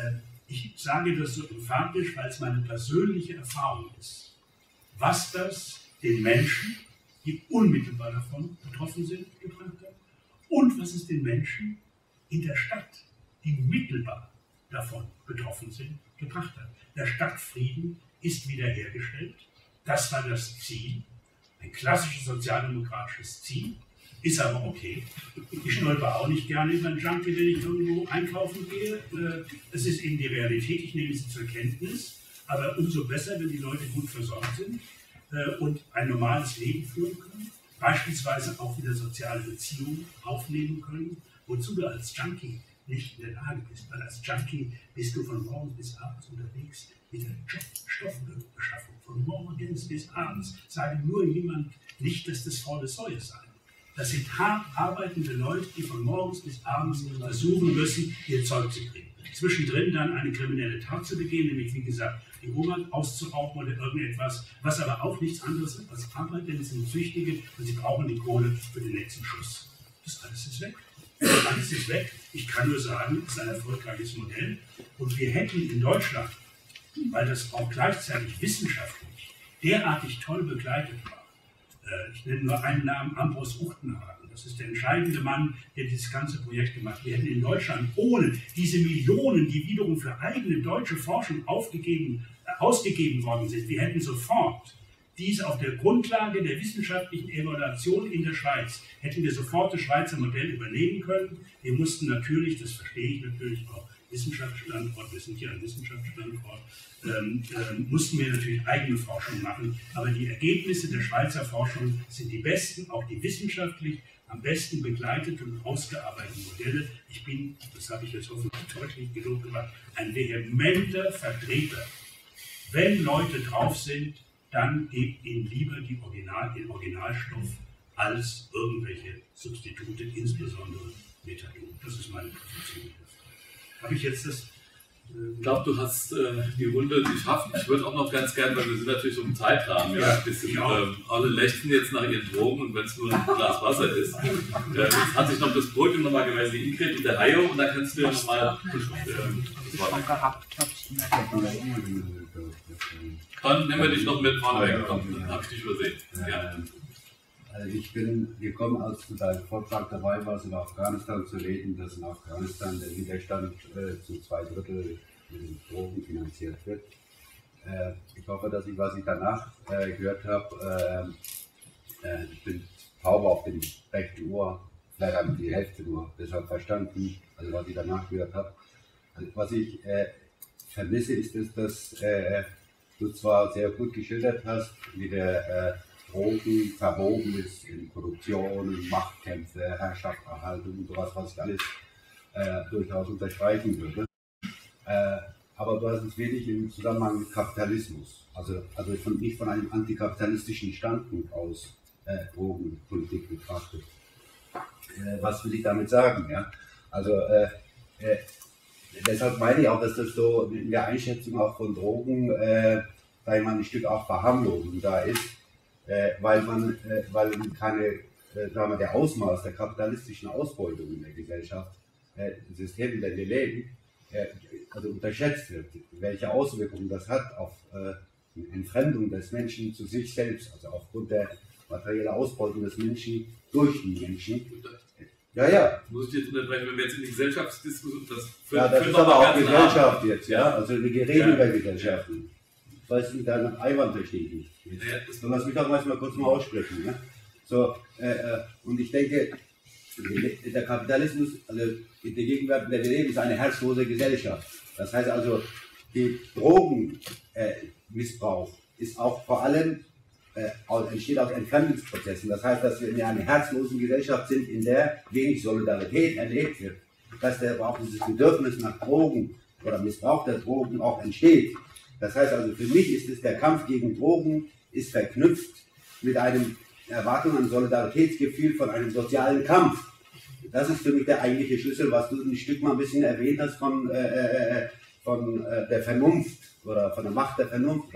ich sage das so emphatisch, weil es meine persönliche Erfahrung ist, was das den Menschen, die unmittelbar davon betroffen sind, gebracht hat, und was es den Menschen in der Stadt, die mittelbar davon betroffen sind, gebracht hat. Der Stadtfrieden ist wiederhergestellt. Das war das Ziel, ein klassisches sozialdemokratisches Ziel, ist aber okay. Ich stolper auch nicht gerne über einen Junkie, wenn ich irgendwo einkaufen gehe. Es ist eben die Realität, ich nehme sie zur Kenntnis, aber umso besser, wenn die Leute gut versorgt sind und ein normales Leben führen können, beispielsweise auch wieder soziale Beziehungen aufnehmen können, wozu du als Junkie nicht in der Lage bist, weil als Junkie bist du von morgens bis abends unterwegs mit der Stoffbeschaffung. Von morgens bis abends. Sage nur jemand nicht, dass das faule Säue sei. Das sind hart arbeitende Leute, die von morgens bis abends versuchen müssen, ihr Zeug zu kriegen. Zwischendrin dann eine kriminelle Tat zu begehen, nämlich wie gesagt, die Oma auszurauben oder irgendetwas, was aber auch nichts anderes ist als Arbeit, denn es sind Süchtige und sie brauchen die Kohle für den nächsten Schuss. Das alles ist weg. Alles ist weg. Ich kann nur sagen, es ist ein erfolgreiches Modell. Und wir hätten in Deutschland, weil das auch gleichzeitig wissenschaftlich derartig toll begleitet war, ich nenne nur einen Namen, Ambros Uchtenhagen, das ist der entscheidende Mann, der dieses ganze Projekt gemacht hat. Wir hätten in Deutschland ohne diese Millionen, die wiederum für eigene deutsche Forschung ausgegeben worden sind, wir hätten sofort dies auf der Grundlage der wissenschaftlichen Evaluation in der Schweiz, hätten wir sofort das Schweizer Modell übernehmen können. Wir mussten natürlich, das verstehe ich natürlich auch, Wissenschaftsstandort, wir sind ja ein Wissenschaftsstandort, mussten wir natürlich eigene Forschung machen. Aber die Ergebnisse der Schweizer Forschung sind die besten, auch die wissenschaftlich am besten begleiteten und ausgearbeiteten Modelle. Ich bin, das habe ich jetzt hoffentlich deutlich genug gemacht, ein vehementer Vertreter. Wenn Leute drauf sind, dann gebt ihnen lieber den Originalstoff als irgendwelche Substitute, insbesondere Methadon. Das ist meine Position. Habe ich jetzt das? Ich glaube, du hast die Runde geschafft. Ich würde auch noch ganz gerne, weil wir sind natürlich so im Zeitrahmen, ja, ein bisschen, alle lechzen jetzt nach ihren Drogen und wenn es nur ein Glas Wasser ist. Jetzt hat sich noch das Podium nochmal gemeldet, die Ingrid und der Hayo, und dann kannst du ja nochmal Dann nehmen wir dich noch mit vorne weg, dann habe ich dich übersehen. Ja. Also ich bin gekommen, als du deinem Vortrag dabei warst, in Afghanistan zu reden, dass in Afghanistan der Widerstand zu 2/3 mit den Drogen finanziert wird. Ich hoffe, dass was ich danach gehört habe, ich bin taub auf dem rechten Ohr, vielleicht habe ich die Hälfte nur deshalb verstanden, also was ich danach gehört habe. Also was ich vermisse, ist, dass du zwar sehr gut geschildert hast, wie der Drogen verwoben ist in Korruption, Machtkämpfe, Herrschaftserhaltung und sowas, was ich alles durchaus unterstreichen würde. Aber du hast es wenig im Zusammenhang mit Kapitalismus, also nicht von einem antikapitalistischen Standpunkt aus Drogenpolitik betrachtet. Was will ich damit sagen? Ja? Also deshalb meine ich auch, dass das so in der Einschätzung auch von Drogen sag ich mal, ein Stück auch Verharmlosung da ist, weil keine, sagen wir, der Ausmaß der kapitalistischen Ausbeutung in der Gesellschaft, System, in dem wir leben, also unterschätzt wird, welche Auswirkungen das hat auf Entfremdung des Menschen zu sich selbst, also aufgrund der materiellen Ausbeutung des Menschen durch die Menschen. Ja. Muss ich jetzt unterbrechen, wenn wir jetzt in die Gesellschaftsdiskussion, das ist aber auch Gesellschaft jetzt, ja, also wir reden über Gesellschaften. Ich weiß nicht, deinen Einwand verstehe ich nicht. So, lass mich doch mal kurz mal aussprechen. Ne? So, und ich denke, der Kapitalismus, also in der Gegenwart, in der wir leben, ist eine herzlose Gesellschaft. Das heißt also, die Drogenmissbrauch ist auch vor allem entsteht aus Entfremdungsprozessen. Das heißt, dass wir in einer herzlosen Gesellschaft sind, in der wenig Solidarität erlebt wird. Dass auch dieses Bedürfnis nach Drogen oder Missbrauch der Drogen auch entsteht. Das heißt also, für mich ist es, der Kampf gegen Drogen ist verknüpft mit einem Erwartung an Solidaritätsgefühl von einem sozialen Kampf. Das ist für mich der eigentliche Schlüssel, was du ein Stück mal ein bisschen erwähnt hast von der Vernunft oder von der Macht der Vernunft.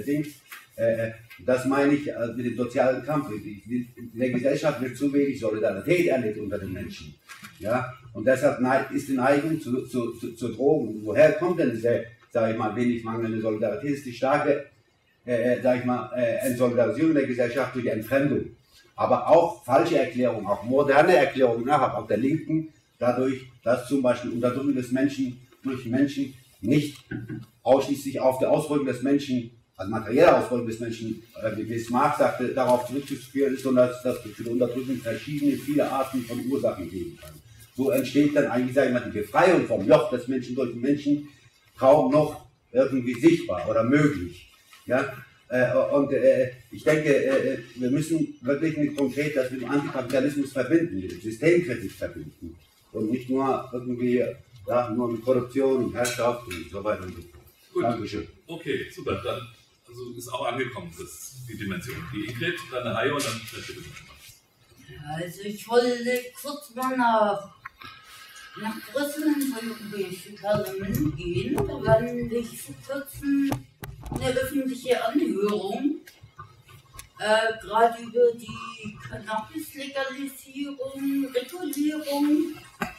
Das meine ich mit dem sozialen Kampf. In der Gesellschaft wird zu wenig Solidarität erlebt unter den Menschen. Ja? Und deshalb ist die Neigung zu Drogen. Woher kommt denn diese, sage ich mal, wenig mangelnde Solidarität? Ist die starke, sage ich mal, Entsolidarisierung der Gesellschaft durch Entfremdung. Aber auch falsche Erklärungen, auch moderne Erklärungen, auch der Linken, dadurch, dass zum Beispiel Unterdrückung des Menschen durch Menschen nicht ausschließlich auf die Ausbeutung des Menschen, also materielle Ausbeutung des Menschen, wie es Marx sagte, darauf zurückzuführen ist, sondern dass es für die Unterdrückung viele Arten von Ursachen geben kann. So entsteht dann eigentlich, sage ich mal, die Befreiung vom Joch des Menschen durch den Menschen kaum noch irgendwie sichtbar oder möglich. Ja? Ich denke, wir müssen wirklich mit konkret das mit dem Antikapitalismus verbinden, mit dem Systemkritik verbinden und nicht nur irgendwie nur mit Korruption und Herrschaft und so weiter und so fort. Gut. Dankeschön. Okay, super. Dann also ist auch angekommen, die Dimension. Die Ingrid, dann eine Haie und dann bitte. Also ich wollte kurz mal nach Brüssel ins Europäische Parlament gehen. Da war nämlich vor kurzem eine öffentliche Anhörung, gerade über die Cannabis-Legalisierung, Regulierung.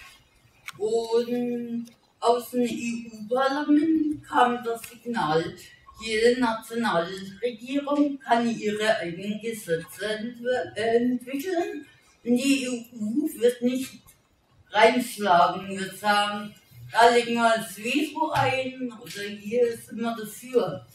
Und aus dem EU-Parlament kam das Signal, jede nationale Regierung kann ihre eigenen Gesetze entwickeln und die EU wird nicht reinschlagen, wird sagen, da legen wir das Veto ein oder hier sind wir dafür.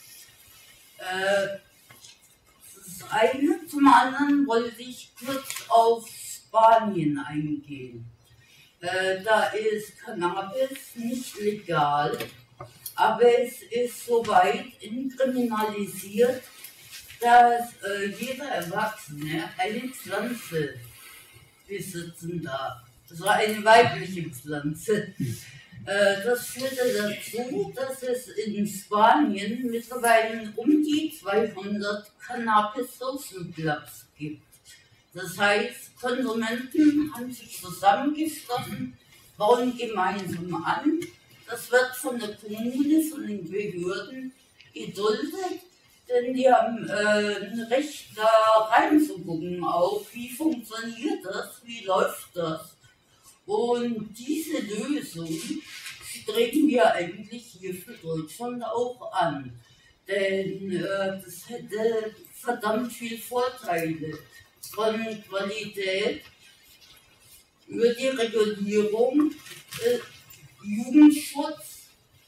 Das ist das eine. Zum anderen wollte ich kurz auf Spanien eingehen. Da ist Cannabis nicht legal, aber es ist soweit entkriminalisiert, dass jeder Erwachsene eine Pflanze besitzen darf. Das war eine weibliche Pflanze. Das führte dazu, dass es in Spanien mittlerweile um die 200 Cannabis-Social Clubs gibt. Das heißt, Konsumenten haben sich zusammengeschlossen, bauen gemeinsam an. Das wird von der Kommune, von den Behörden geduldet, denn die haben ein Recht, da reinzugucken, auch wie funktioniert das, wie läuft das. Und diese Lösung streben wir eigentlich hier für Deutschland auch an. Denn das hätte verdammt viel Vorteile. Von Qualität über die Regulierung, Jugendschutz,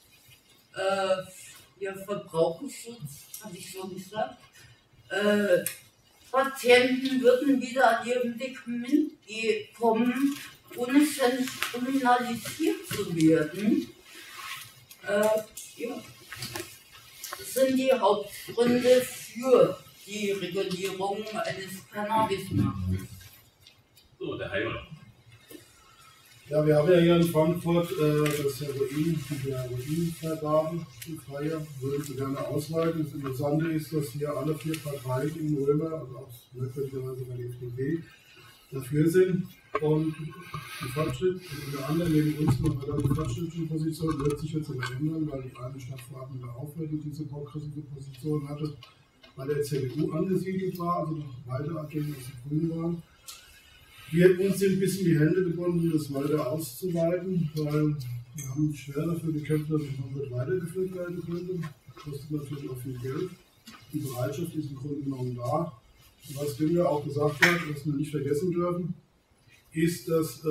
Verbraucherschutz, habe ich schon gesagt. Patienten würden wieder an ihr Medikament kommen, ohne ständig kriminalisiert zu werden. Das sind die Hauptgründe für die Regulierung eines Cannabismarktes. So, der Heiler. Ja, wir haben ja hier in Frankfurt das Heroin, die Heroinvergabe, die freie, würden Sie gerne ausweiten. Das Interessante ist, dass hier alle 4 Parteien in Römer, also auch möglicherweise bei der FDP, dafür sind. Und die Fortschritt, unter anderem neben uns noch relativ fortschrittliche Position, wird sich jetzt aber ändern, weil die eine Stadtverordnete aufhört, die diese progressive Position hatte, bei der CDU angesiedelt war, also noch weiter agierend als die Grünen waren. Wir uns sind ein bisschen die Hände gebunden, das weiter auszuweiten, weil wir haben schwer dafür gekämpft, dass es noch mit weitergeführt werden könnte. Das kostet natürlich auch viel Geld. Die Bereitschaft ist im Grunde genommen da. Und was Günther auch gesagt hat, was wir nicht vergessen dürfen, ist, dass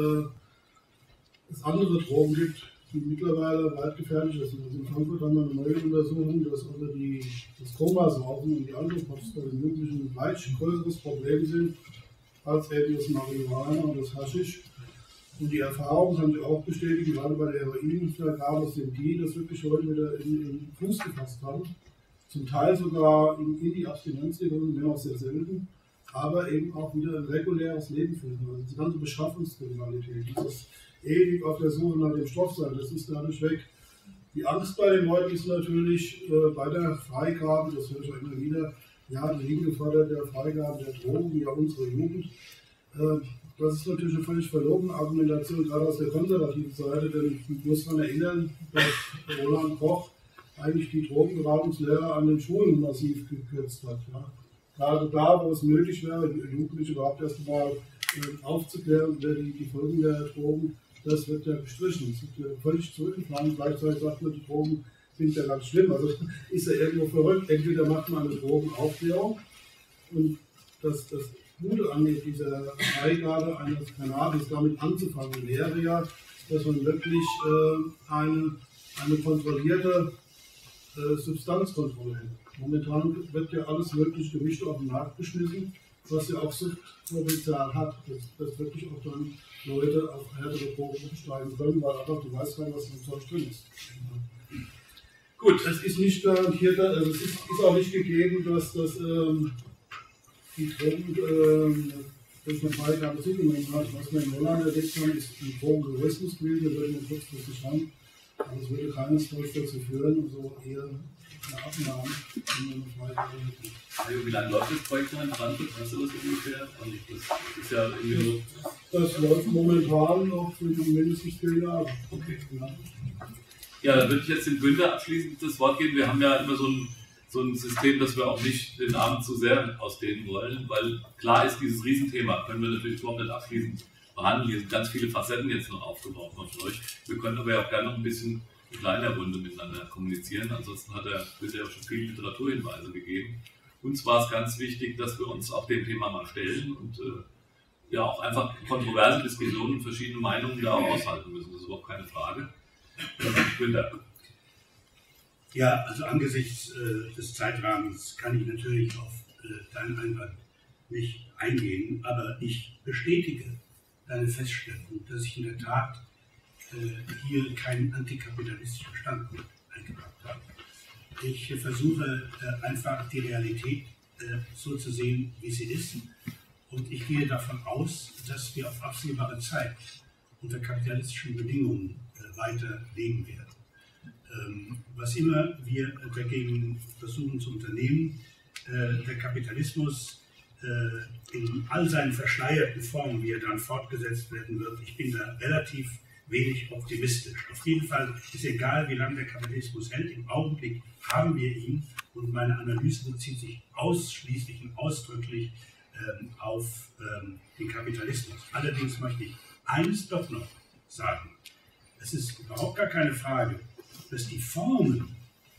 es andere Drogen gibt, die mittlerweile weit gefährlicher sind. Also in Frankfurt haben wir eine neue Untersuchung, dass das Komasaufen und die Alkopops bei den Jugendlichen ein weit größeres Problem sind als eben das Marihuana und das Haschisch. Und die Erfahrungen haben sie auch bestätigt, gerade bei der Heroinvergabe sind die, das wirklich Leute wieder in den Fuß gefasst haben. Zum Teil sogar in die Abstinenz gegangen, wenn auch sehr selten, aber eben auch wieder ein reguläres Leben führen. Also die ganze Beschaffungskriminalität, dieses ewig auf der Suche nach dem Stoff sein, das ist dadurch weg. Die Angst bei den Leuten ist natürlich bei der Freigabe, das höre ich auch immer wieder, ja, die Linke fordert der Freigabe der Drogen, ja unsere Jugend. Das ist natürlich eine völlig verlogene Argumentation, gerade aus der konservativen Seite, denn ich muss daran erinnern, dass Roland Koch eigentlich die Drogenberatungslehre an den Schulen massiv gekürzt hat. Ja. Gerade da, wo es möglich wäre, Jugendliche überhaupt erst mal aufzuklären über die Folgen der Drogen, das wird ja gestrichen. Es wird ja völlig zurückgefahren. Gleichzeitig sagt man, die Drogen sind ja ganz schlimm. Also ist ja irgendwo verrückt. Entweder macht man eine Drogenaufklärung und das Gute an dieser Freigabe eines Cannabis damit anzufangen wäre ja, dass man wirklich eine kontrollierte Substanzkontrolle hätte. Momentan wird ja alles möglich gemischt auf den Markt geschmissen, was ja auch Suchtpotenzial hat, dass wirklich auch dann Leute auf härtere Drogen umsteigen können, weil einfach du weißt gar nicht, was im Zeug drin ist. Gut, es ist nicht garantiert, also es ist auch nicht gegeben, dass die Drogen durch eine Freigabe zugenommen hat. Was wir in Holland erlebt haben, ist ein Drogentourismus gewesen, der würde man kurzfristig haben. Aber es würde keinesfalls dazu führen, so eher eine Abnahme, wenn man eine Freigabe hätte. Also, wie lange läuft das Projekt noch in Frankfurt? Weißt du das ungefähr? Und das ist ja irgendwie so. Das läuft momentan noch für mindestens 4 Jahre. Okay. Ja, dann würde ich jetzt dem Günther abschließend das Wort geben. Wir haben ja immer so ein System, dass wir auch nicht den Abend zu sehr ausdehnen wollen, weil klar ist, dieses Riesenthema können wir natürlich überhaupt nicht abschließend behandeln. Hier sind ganz viele Facetten jetzt noch aufgebaut von euch. Wir können aber ja auch gerne noch ein bisschen in kleiner Runde miteinander kommunizieren. Ansonsten hat er bisher schon viele Literaturhinweise gegeben. Uns war es ganz wichtig, dass wir uns auch dem Thema mal stellen und ja auch einfach kontroverse Diskussionen und verschiedene Meinungen da auch aushalten müssen. Das ist überhaupt keine Frage. Günther. Ja, also angesichts des Zeitrahmens kann ich natürlich auf deinen Einwand nicht eingehen, aber ich bestätige deine Feststellung, dass ich in der Tat hier keinen antikapitalistischen Standpunkt eingebracht habe. Ich versuche einfach die Realität so zu sehen, wie sie ist, und ich gehe davon aus, dass wir auf absehbare Zeit unter kapitalistischen Bedingungen weiter leben werden. Was immer wir dagegen versuchen zu unternehmen, der Kapitalismus in all seinen verschleierten Formen, wie er dann fortgesetzt werden wird, ich bin da relativ wenig optimistisch. Auf jeden Fall ist egal, wie lange der Kapitalismus hält, im Augenblick haben wir ihn, und meine Analyse bezieht sich ausschließlich und ausdrücklich auf den Kapitalismus. Allerdings möchte ich eines doch noch sagen. Es ist überhaupt gar keine Frage, dass die Formen,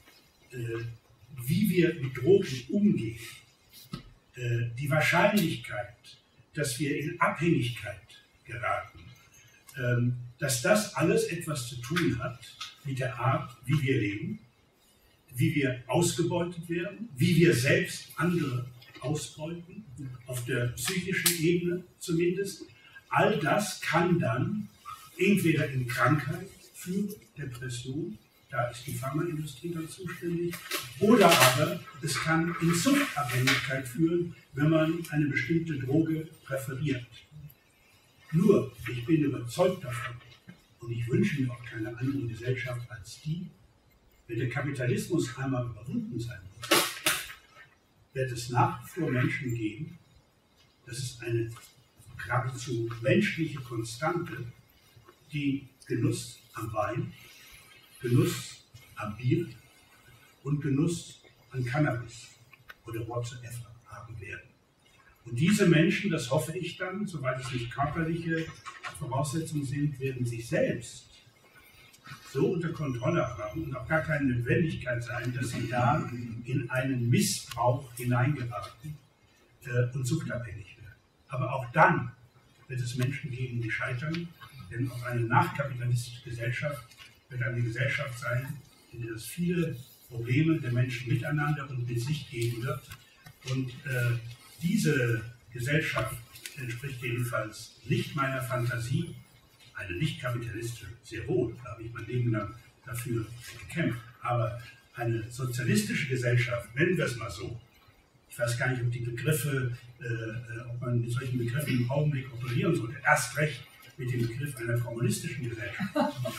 wie wir mit Drogen umgehen, die Wahrscheinlichkeit, dass wir in Abhängigkeit geraten, dass das alles etwas zu tun hat mit der Art, wie wir leben, wie wir ausgebeutet werden, wie wir selbst andere ausbeuten, auf der psychischen Ebene zumindest. All das kann dann entweder in Krankheit führen, Depression, da ist die Pharmaindustrie dann zuständig, oder aber es kann in Suchtabhängigkeit führen, wenn man eine bestimmte Droge präferiert. Nur, ich bin überzeugt davon, und ich wünsche mir auch keine andere Gesellschaft als die, wenn der Kapitalismus einmal überwunden sein wird, wird es nach wie vor Menschen geben, das ist eine geradezu menschliche Konstante, die Genuss am Wein, Genuss am Bier und Genuss an Cannabis oder whatsoever haben werden. Und diese Menschen, das hoffe ich dann, soweit es nicht körperliche Voraussetzungen sind, werden sich selbst so unter Kontrolle haben und auch gar keine Notwendigkeit sein, dass sie da in einen Missbrauch hineingeraten und suchtabhängig werden. Aber auch dann wird es Menschen geben, die scheitern, denn auch eine nachkapitalistische Gesellschaft wird eine Gesellschaft sein, in der es viele Probleme der Menschen miteinander und mit sich geben wird. Und diese Gesellschaft entspricht jedenfalls nicht meiner Fantasie. Eine nicht kapitalistische, sehr wohl, da habe ich mein Leben lang dafür gekämpft. Aber eine sozialistische Gesellschaft, nennen wir es mal so, ich weiß gar nicht, ob die Begriffe, ob man mit solchen Begriffen im Augenblick operieren sollte, erst recht mit dem Begriff einer kommunistischen Gesellschaft.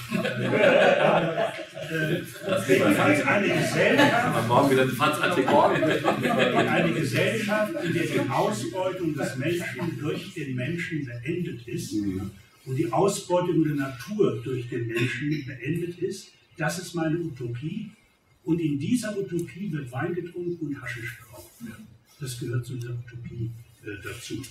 Jedenfalls eine Gesellschaft, in der die Ausbeutung des Menschen durch den Menschen beendet ist und die Ausbeutung der Natur durch den Menschen beendet ist, das ist meine Utopie. Und in dieser Utopie wird Wein getrunken und Haschisch geraucht. Das gehört zu dieser Utopie dazu.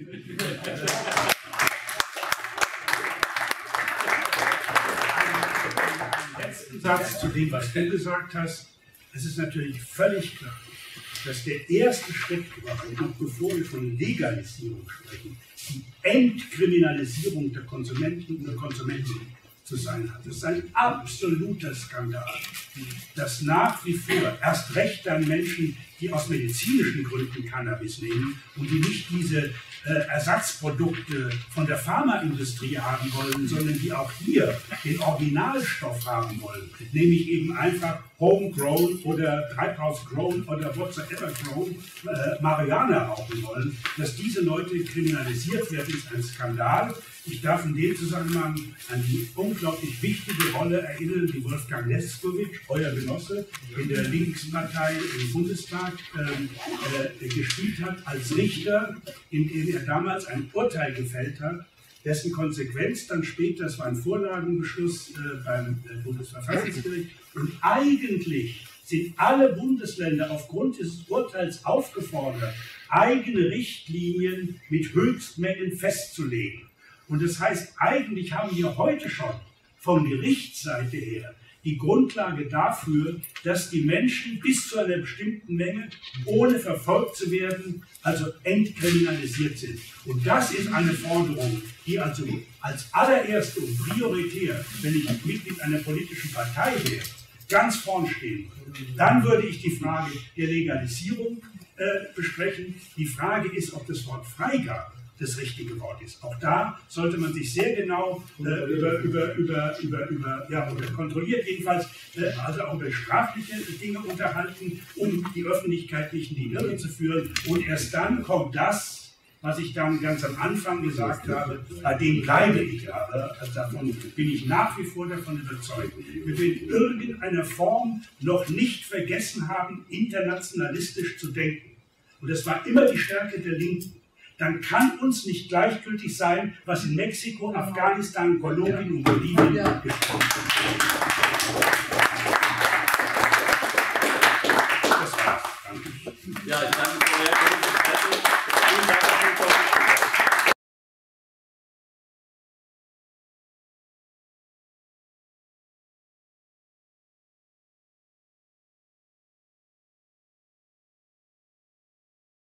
Letzten Satz zu dem, was du gesagt hast. Es ist natürlich völlig klar, dass der erste Schritt überhaupt, noch bevor wir von Legalisierung sprechen, die Entkriminalisierung der Konsumenten und der Konsumentinnen zu sein hat. Das ist ein absoluter Skandal, dass nach wie vor erst recht dann Menschen, die aus medizinischen Gründen Cannabis nehmen und die nicht diese Ersatzprodukte von der Pharmaindustrie haben wollen, sondern die auch hier den Originalstoff haben wollen, nämlich eben einfach homegrown oder treibhausgrown oder whatsoever grown Marihuana rauchen wollen. Dass diese Leute kriminalisiert werden, ist ein Skandal. Ich darf in dem Zusammenhang an die unglaublich wichtige Rolle erinnern, die Wolfgang Leskowitsch, euer Genosse, in der Linkspartei im Bundestag gespielt hat als Richter, in dem er damals ein Urteil gefällt hat, dessen Konsequenz dann später, das war ein Vorlagenbeschluss beim Bundesverfassungsgericht, und eigentlich sind alle Bundesländer aufgrund dieses Urteils aufgefordert, eigene Richtlinien mit Höchstmengen festzulegen. Und das heißt, eigentlich haben wir heute schon von Gerichtsseite her die Grundlage dafür, dass die Menschen bis zu einer bestimmten Menge, ohne verfolgt zu werden, also entkriminalisiert sind. Und das ist eine Forderung, die also als allererste und prioritär, wenn ich Mitglied einer politischen Partei wäre, ganz vorn stehen würde. Dann würde ich die Frage der Legalisierung besprechen. Die Frage ist, ob das Wort Freigabe das richtige Wort ist. Auch da sollte man sich sehr genau kontrolliert jedenfalls, also auch über strafliche Dinge unterhalten, um die Öffentlichkeit nicht in die Irre zu führen. Und erst dann kommt das, was ich dann ganz am Anfang gesagt habe, bei dem bleibe ich aber, also davon bin ich nach wie vor davon überzeugt. Wir werden in irgendeiner Form noch nicht vergessen haben, internationalistisch zu denken. Und das war immer die Stärke der Linken. Dann kann uns nicht gleichgültig sein, was in Mexiko, Afghanistan, Kolumbien und Bolivien gesprochen wird. Das war's. Danke. Ja, ich danke sehr.